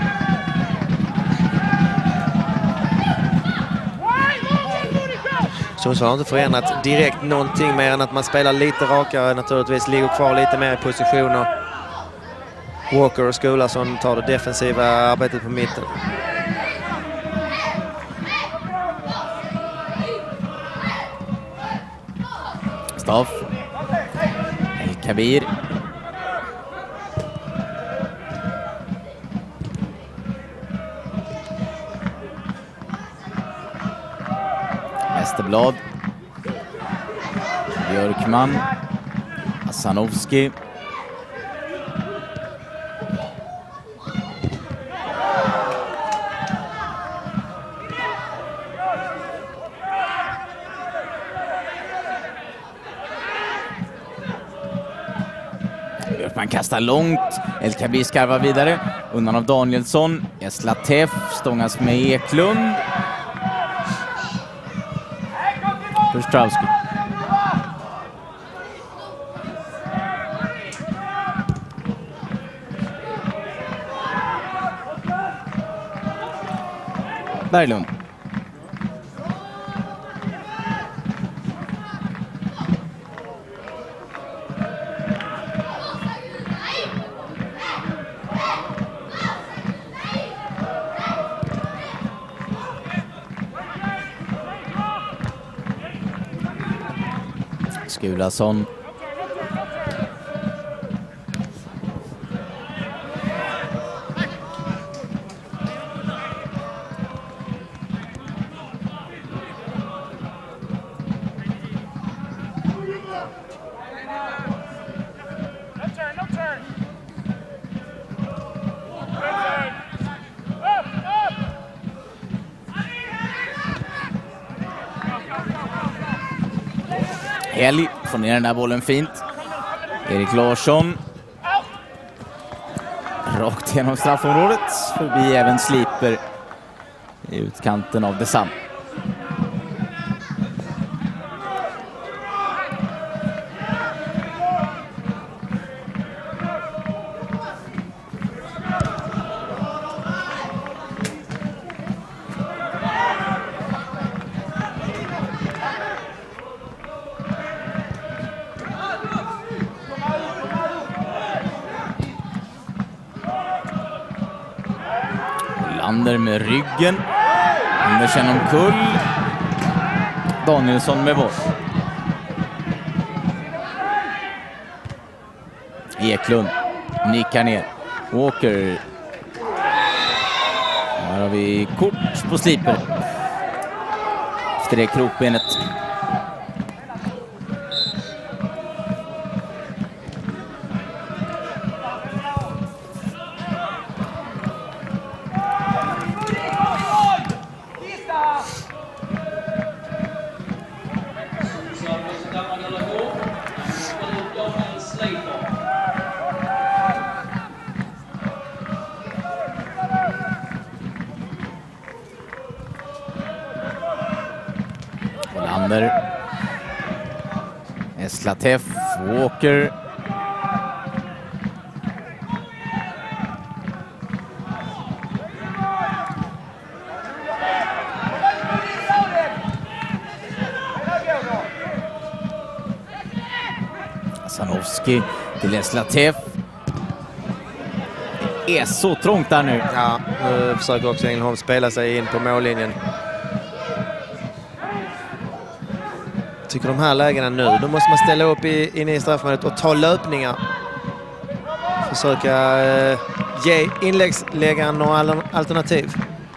Sundsvall har inte förändrat direkt någonting mer än att man spelar lite rakare, naturligtvis ligger kvar lite mer i positioner. Walker och Skulason tar det defensiva arbetet på mitten. Staff. El Kabir. Westerblad. Björkman. Asanovski. Björkman kastar långt. El Kabir skarvar vidare. Undan av Danielsson. Eslatef stångas med Eklund. Prystrowski. Berglund. Skulason. Helg får ner den där bollen fint. Erik Larsson. Rakt genom straffområdet. Förbi även Sliper i utkanten av detsamma. Lander med ryggen. Andersen omkull. Danielsson med boll. Eklund nickar ner. Walker. Här har vi kort på Sliper. Efter det krokbenet. Nylander. Eslatev, Walker. Sanovski till Eslatev. Det är så trångt där nu. Ja, nu försöker också Ängelholm spela sig in på mållinjen. Tycker de här lägena nu, då måste man ställa upp inne i straffområdet och ta löpningar. Försöka ge inläggsläggaren några alternativ.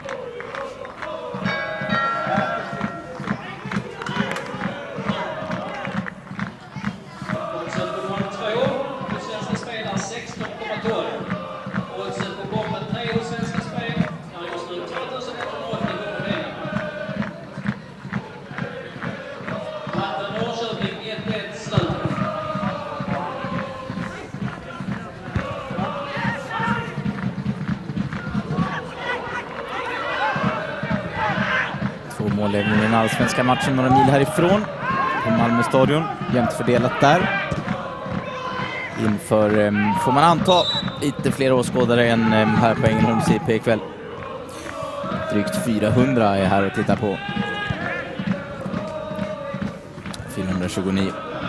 Målläggning i den allsvenska matchen några mil härifrån på Malmö stadion. Jämnt fördelat där. Inför, får man anta, lite fler åskådare än här på Ängelholms IP ikväll. Drygt 400 är här och tittar på. 429.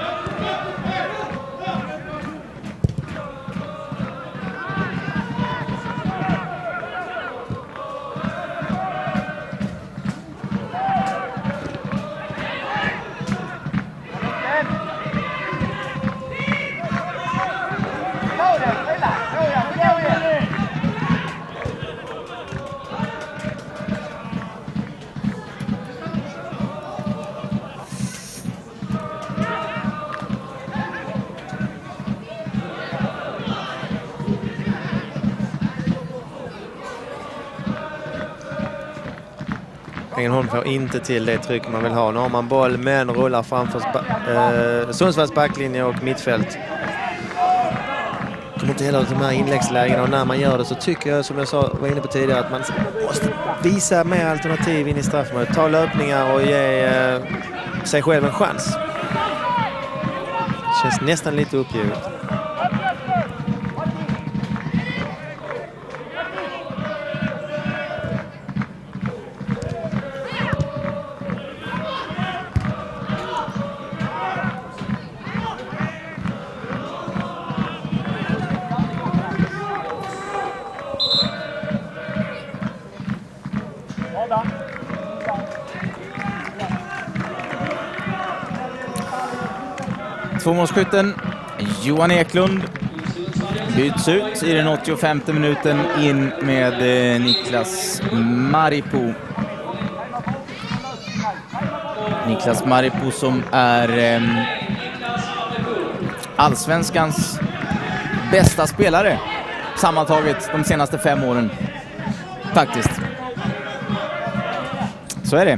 Ängelholm får inte till det tryck man vill ha. Nu har man boll men rullar framför Sundsvalls backlinje och mittfält. Kommer inte heller till de här inläggslägena, och när man gör det så tycker jag, som jag var inne på tidigare, att man måste visa mer alternativ in i straffområdet. Ta löpningar och ge sig själv en chans. Känns nästan lite uppgivet. Tvåmålsskytten Johan Eklund byts ut i den 85:e minuten in med Niklas Maripo. Niklas Maripo som är allsvenskans bästa spelare sammantaget de senaste 5 åren. Faktiskt. Så är det.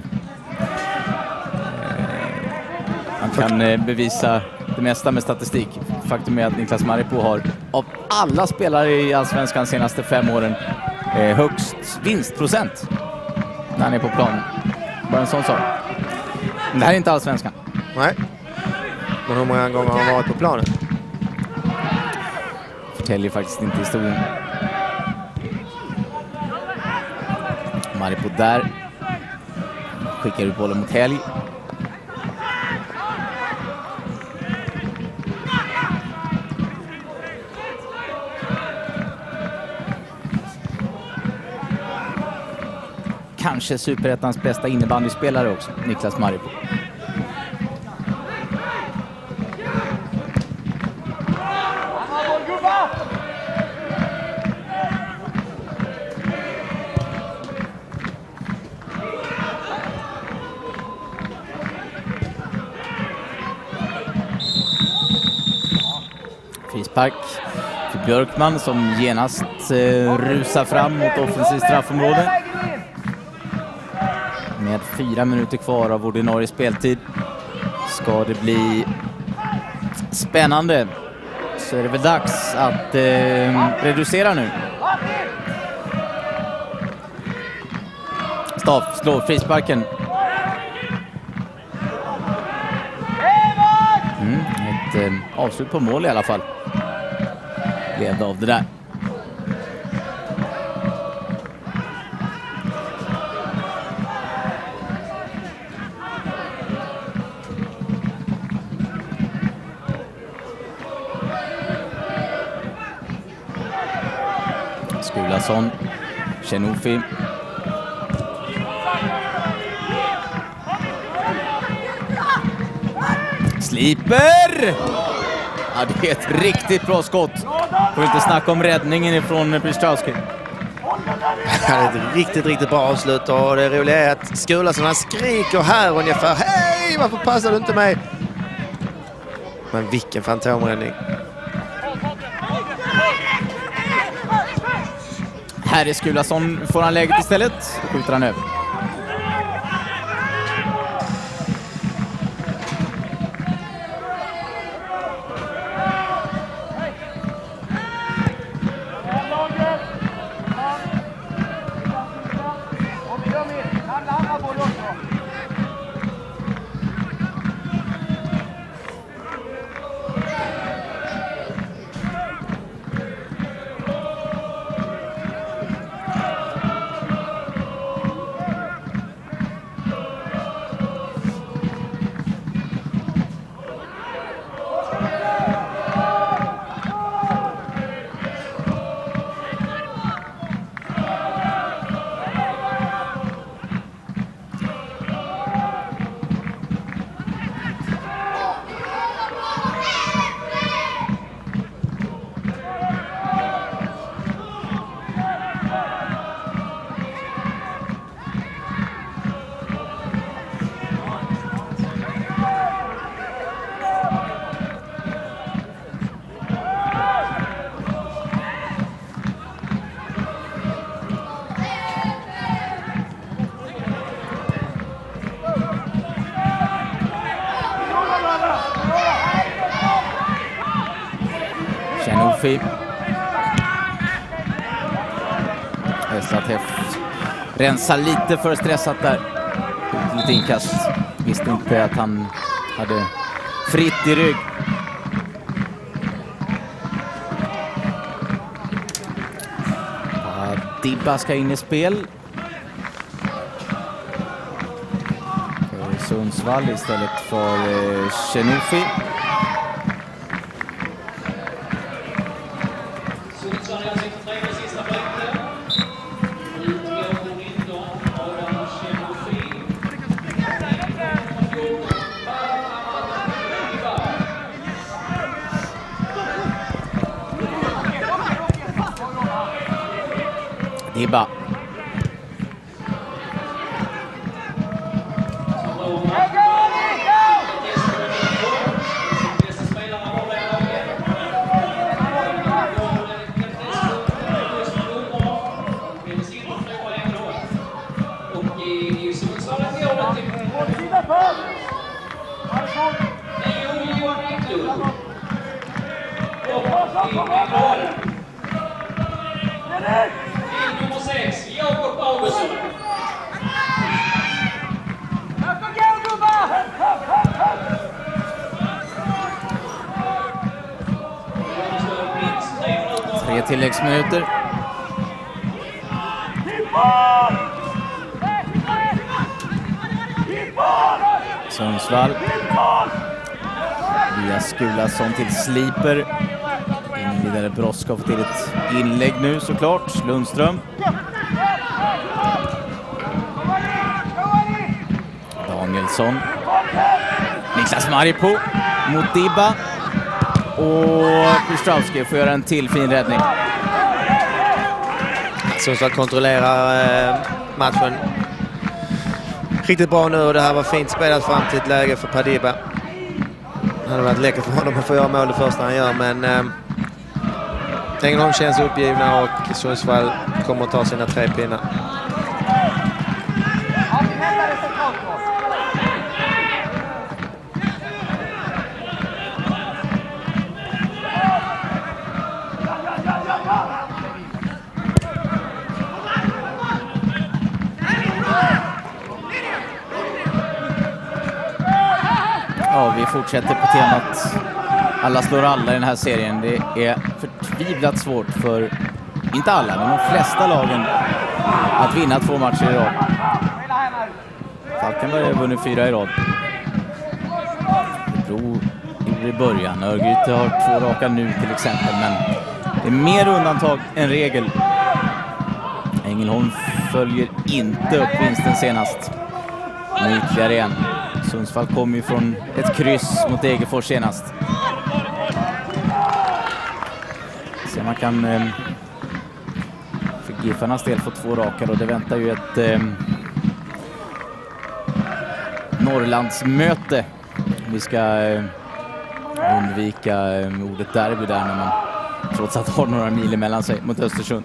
Man kan bevisa det mesta med statistik. Faktum är att Niklas Maripo har av alla spelare i allsvenskan senaste 5 åren högst vinstprocent när han är på planen. Bara en sån sak. Men det här är inte allsvenskan. Nej. Men hur många gånger har han varit på planen? Förtäljer faktiskt inte historien. Maripo där. Skickar ut bollen mot Helg. Kanske Superettans bästa innebandyspelare också, Niklas Maripo. Frispark för Björkman som genast rusar fram mot offensivt straffområde. Med 4 minuter kvar av ordinarie speltid ska det bli spännande. Så är det väl dags att reducera nu. Staff slår frisparken. avslut på mål i alla fall. Levde av det där. Skulason, Shenofi. Sliper! Ja, det är ett riktigt bra skott. Får inte snacka om räddningen ifrån Prystrowski. Det är ett riktigt bra avslut och det roliga är att Skulason han skriker här ungefär. Hej, varför passar du inte mig? Men vilken fantomräddning. Här är Skulason, får han läget istället. Skjuter han över. Shenofi. Eslatef rensar lite för stressat där. Lite inkast. Visste inte att han hade fritt i rygg. Dibba ska in i spel. Sundsvall istället för Shenofi. Dibba. Nummer 6, Jakob Augustsson. Tre tilläggsminuter. Sundsvall. Via Skulason till Sliper. Ingen vidare brådska till ett inlägg nu såklart. Lundström. Danielsson. Niklas Maripo mot Dibba. Och Prystrowski får göra en till fin räddning. Sundsvall kontrollerar matchen riktigt bra nu och det här var fint spelat fram till ett läge för Padiba. Det hade varit läckert för honom att få göra mål det första han gör, men Ängelholm känns uppgivna och Sundsvall kommer att ta sina 3 pinnar. Ja, vi fortsätter på temat alla slår alla i den här serien. Det är förtvivlat svårt för, inte alla, men de flesta lagen att vinna 2 matcher i rad. Falkenberg har vunnit 4 i rad. Örebro i början. Örgryte har 2 raka nu till exempel, men det är mer undantag än regel. Ängelholm följer inte upp vinsten senast. Nu ytterligare en. Sundsvall kom ju från ett kryss mot Degerfors senast. Så man kan för Giffarnas del få 2 raka, och det väntar ju ett Norrlandsmöte. Vi ska undvika ordet derby där när man trots att har några mil emellan sig mot Östersund.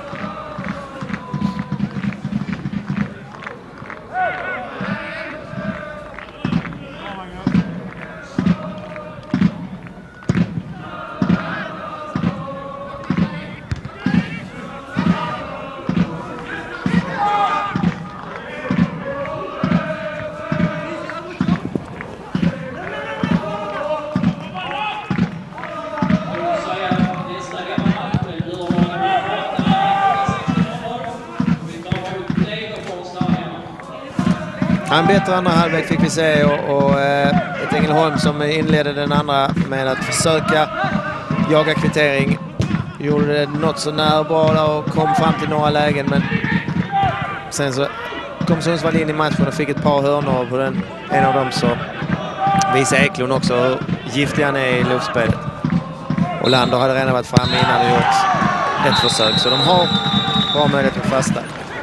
En bättre andra halvlek fick vi se, och ett Ängelholm som inledde den andra med att försöka jaga kvittering. Gjorde det något så nära bra och kom fram till några lägen, men sen så kom Sundsvall in i matchen och fick ett par hörnor på den. En av dem så visade Eklund också hur giftig han är i luftspelet. Och Lander hade redan varit framme innan det gjort ett försök, så de har bra möjlighet att fasta.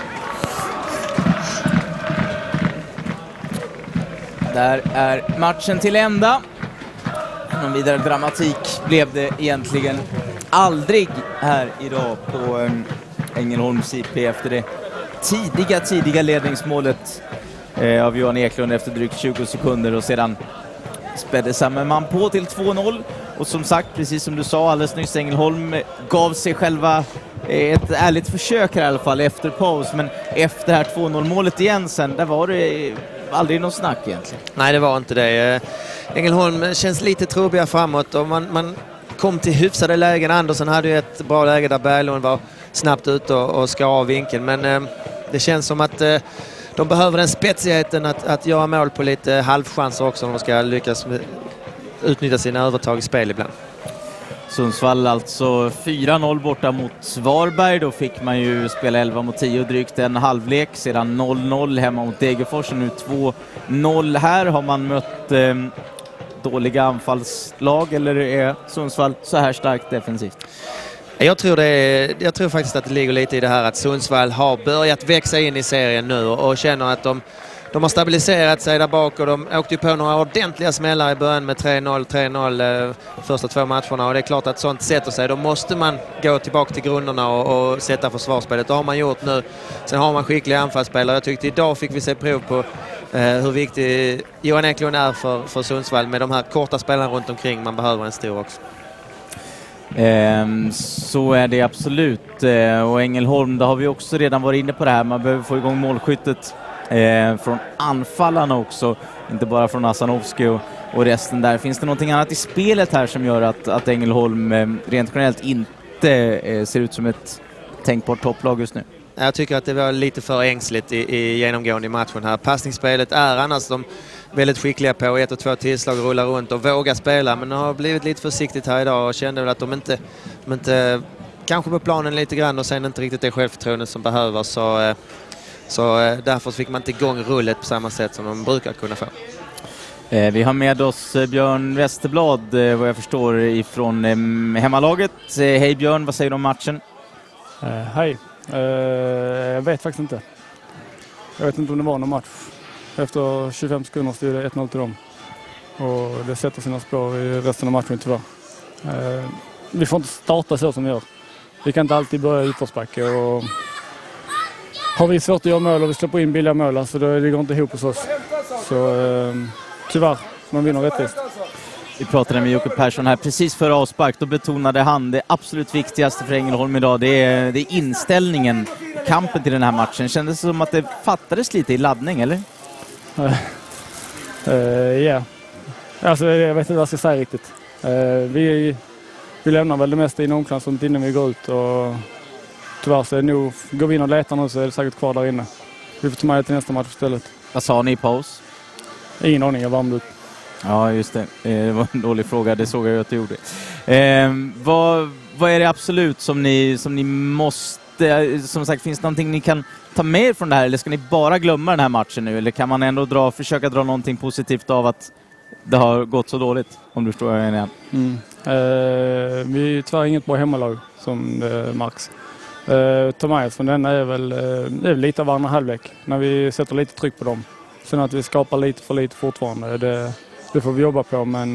Där är matchen till ända. Någon vidare dramatik blev det egentligen aldrig här idag på Ängelholms IP efter det tidiga ledningsmålet av Johan Eklund efter drygt 20 sekunder, och sedan spädde samma man på till 2-0. Och som sagt, precis som du sa alldeles nyss, Ängelholm gav sig själva ett ärligt försök här i alla fall efter paus, men efter det här 2-0-målet igen sen, där var det aldrig någon snack egentligen. Nej, det var inte det. Ängelholm känns lite trubbiga framåt, och man kom till hyfsade lägen. Andersson hade ju ett bra läge där Berglund var snabbt ut och skar av vinkeln, men det känns som att de behöver den spetsigheten att göra mål på lite halvchanser också om de ska lyckas utnyttja sina övertag i spel ibland. Sundsvall alltså 4-0 borta mot Varberg. Då fick man ju spela 11 mot 10 drygt en halvlek. Sedan 0-0 hemma mot Degerfors och nu 2-0 här. Har man mött dåliga anfallslag, eller är Sundsvall så här starkt defensivt? Jag tror faktiskt att det ligger lite i det här att Sundsvall har börjat växa in i serien nu och känner att de har stabiliserat sig där bak, och de åkte ju på några ordentliga smällar i början med 3-0 första 2 matcherna, och det är klart att sånt sätter sig. Då måste man gå tillbaka till grunderna och sätta försvarsspelet. Det har man gjort nu. Sen har man skickliga anfallsspelare. Jag tyckte idag fick vi se prov på hur viktig Johan Eklund är för Sundsvall med de här korta spelarna runt omkring. Man behöver en stor också. Så är det absolut. Och Ängelholm, där har vi också redan varit inne på det här. Man behöver få igång målskyttet från anfallarna också, inte bara från Asanovski och resten där. Finns det någonting annat i spelet här som gör att Ängelholm rent generellt inte ser ut som ett tänkbart topplag just nu? Jag tycker att det var lite för ängsligt i genomgående i matchen här. Passningsspelet är annars de väldigt skickliga på 1 och 2 tillslag, rullar runt och vågar spela, men har blivit lite försiktigt här idag och kände väl att de inte kanske på planen lite grann och sen inte riktigt det självförtroende som behöver, så därför fick man inte igång rullet på samma sätt som de brukar kunna få. Vi har med oss Björn Westerblad, vad jag förstår, ifrån hemmalaget. Hej Björn, vad säger du om matchen? Hej, jag vet faktiskt inte. Jag vet inte om det var någon match. Efter 25 sekunder stod det 1-0 till dem. Och det sätter sina spår i resten av matchen tyvärr. Vi får inte starta så som vi gör. Vi kan inte alltid börja utförsbacka, och har vi svårt att göra mål och vi släpper in billiga mål, så det går inte ihop hos oss. Så tyvärr, man vinner rättvist. Vi pratade med Jocke Persson här precis före avspark. Då betonade han det absolut viktigaste för Ängelholm idag. Det är inställningen, kampen till den här matchen. Kändes det som att det fattades lite i laddning, eller? Ja. Alltså, jag vet inte vad jag ska säga riktigt. Vi lämnar väl det mesta i omklädningsrummet innan vi går ut och tyvärr så är det nog, går vi in och letar nu så är det säkert kvar där inne. Vi får ta med det till nästa match istället. Vad sa ni i paus? Ingen aning, jag varmde upp. Ja, just det. Det var en dålig fråga, det såg jag ju att du gjorde. Vad är det absolut som ni måste, som sagt, finns det någonting ni kan ta med från det här, eller ska ni bara glömma den här matchen nu, eller kan man ändå försöka dra någonting positivt av att det har gått så dåligt, om du förstår vad jag menar? Vi är tyvärr inget bra hemmalag som Max. Ta med från denna är väl lite av andra halvlek, när vi sätter lite tryck på dem. Sen att vi skapar lite för lite fortfarande, det får vi jobba på, men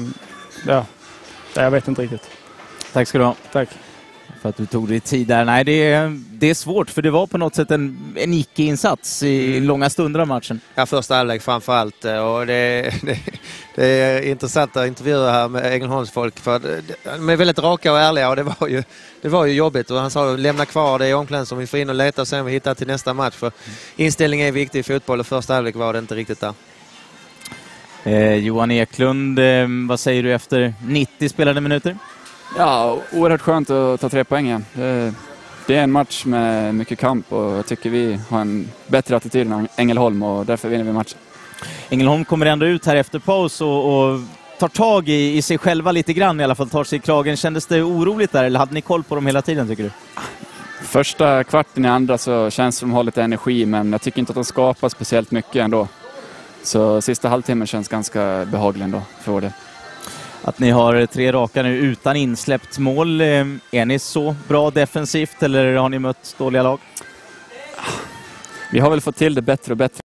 jag vet inte riktigt. Tack ska du ha. Tack. För att du tog dig tid där. Nej, det är svårt, för det var på något sätt en icke-insats i långa stunder av matchen. Ja, första halvlek framförallt. Och det är intressanta intervjuer här med Ängelholms folk. För de är väldigt raka och ärliga, och det var ju jobbigt. Och han sa, lämna kvar det i omklädningen som vi får in och leta och sen vi hittar till nästa match. För inställningen är viktig i fotboll, och första halvlek var det inte riktigt där. Johan Eklund, vad säger du efter 90 spelade minuter? Ja, oerhört skönt att ta 3 poäng igen. Det är en match med mycket kamp, och jag tycker vi har en bättre attityd än Ängelholm, och därför vinner vi matchen. Ängelholm kommer ändå ut här efter paus och tar tag i sig själva lite grann, i alla fall tar sig i kragen. Kändes det oroligt där, eller hade ni koll på dem hela tiden, tycker du? Första kvarten i andra så känns det som att de har lite energi, men jag tycker inte att de skapar speciellt mycket ändå. Så sista halvtimmen känns ganska behaglig ändå för det. Att ni har 3 raka nu utan insläppt mål. Är ni så bra defensivt, eller har ni mött dåliga lag? Vi har väl fått till det bättre och bättre.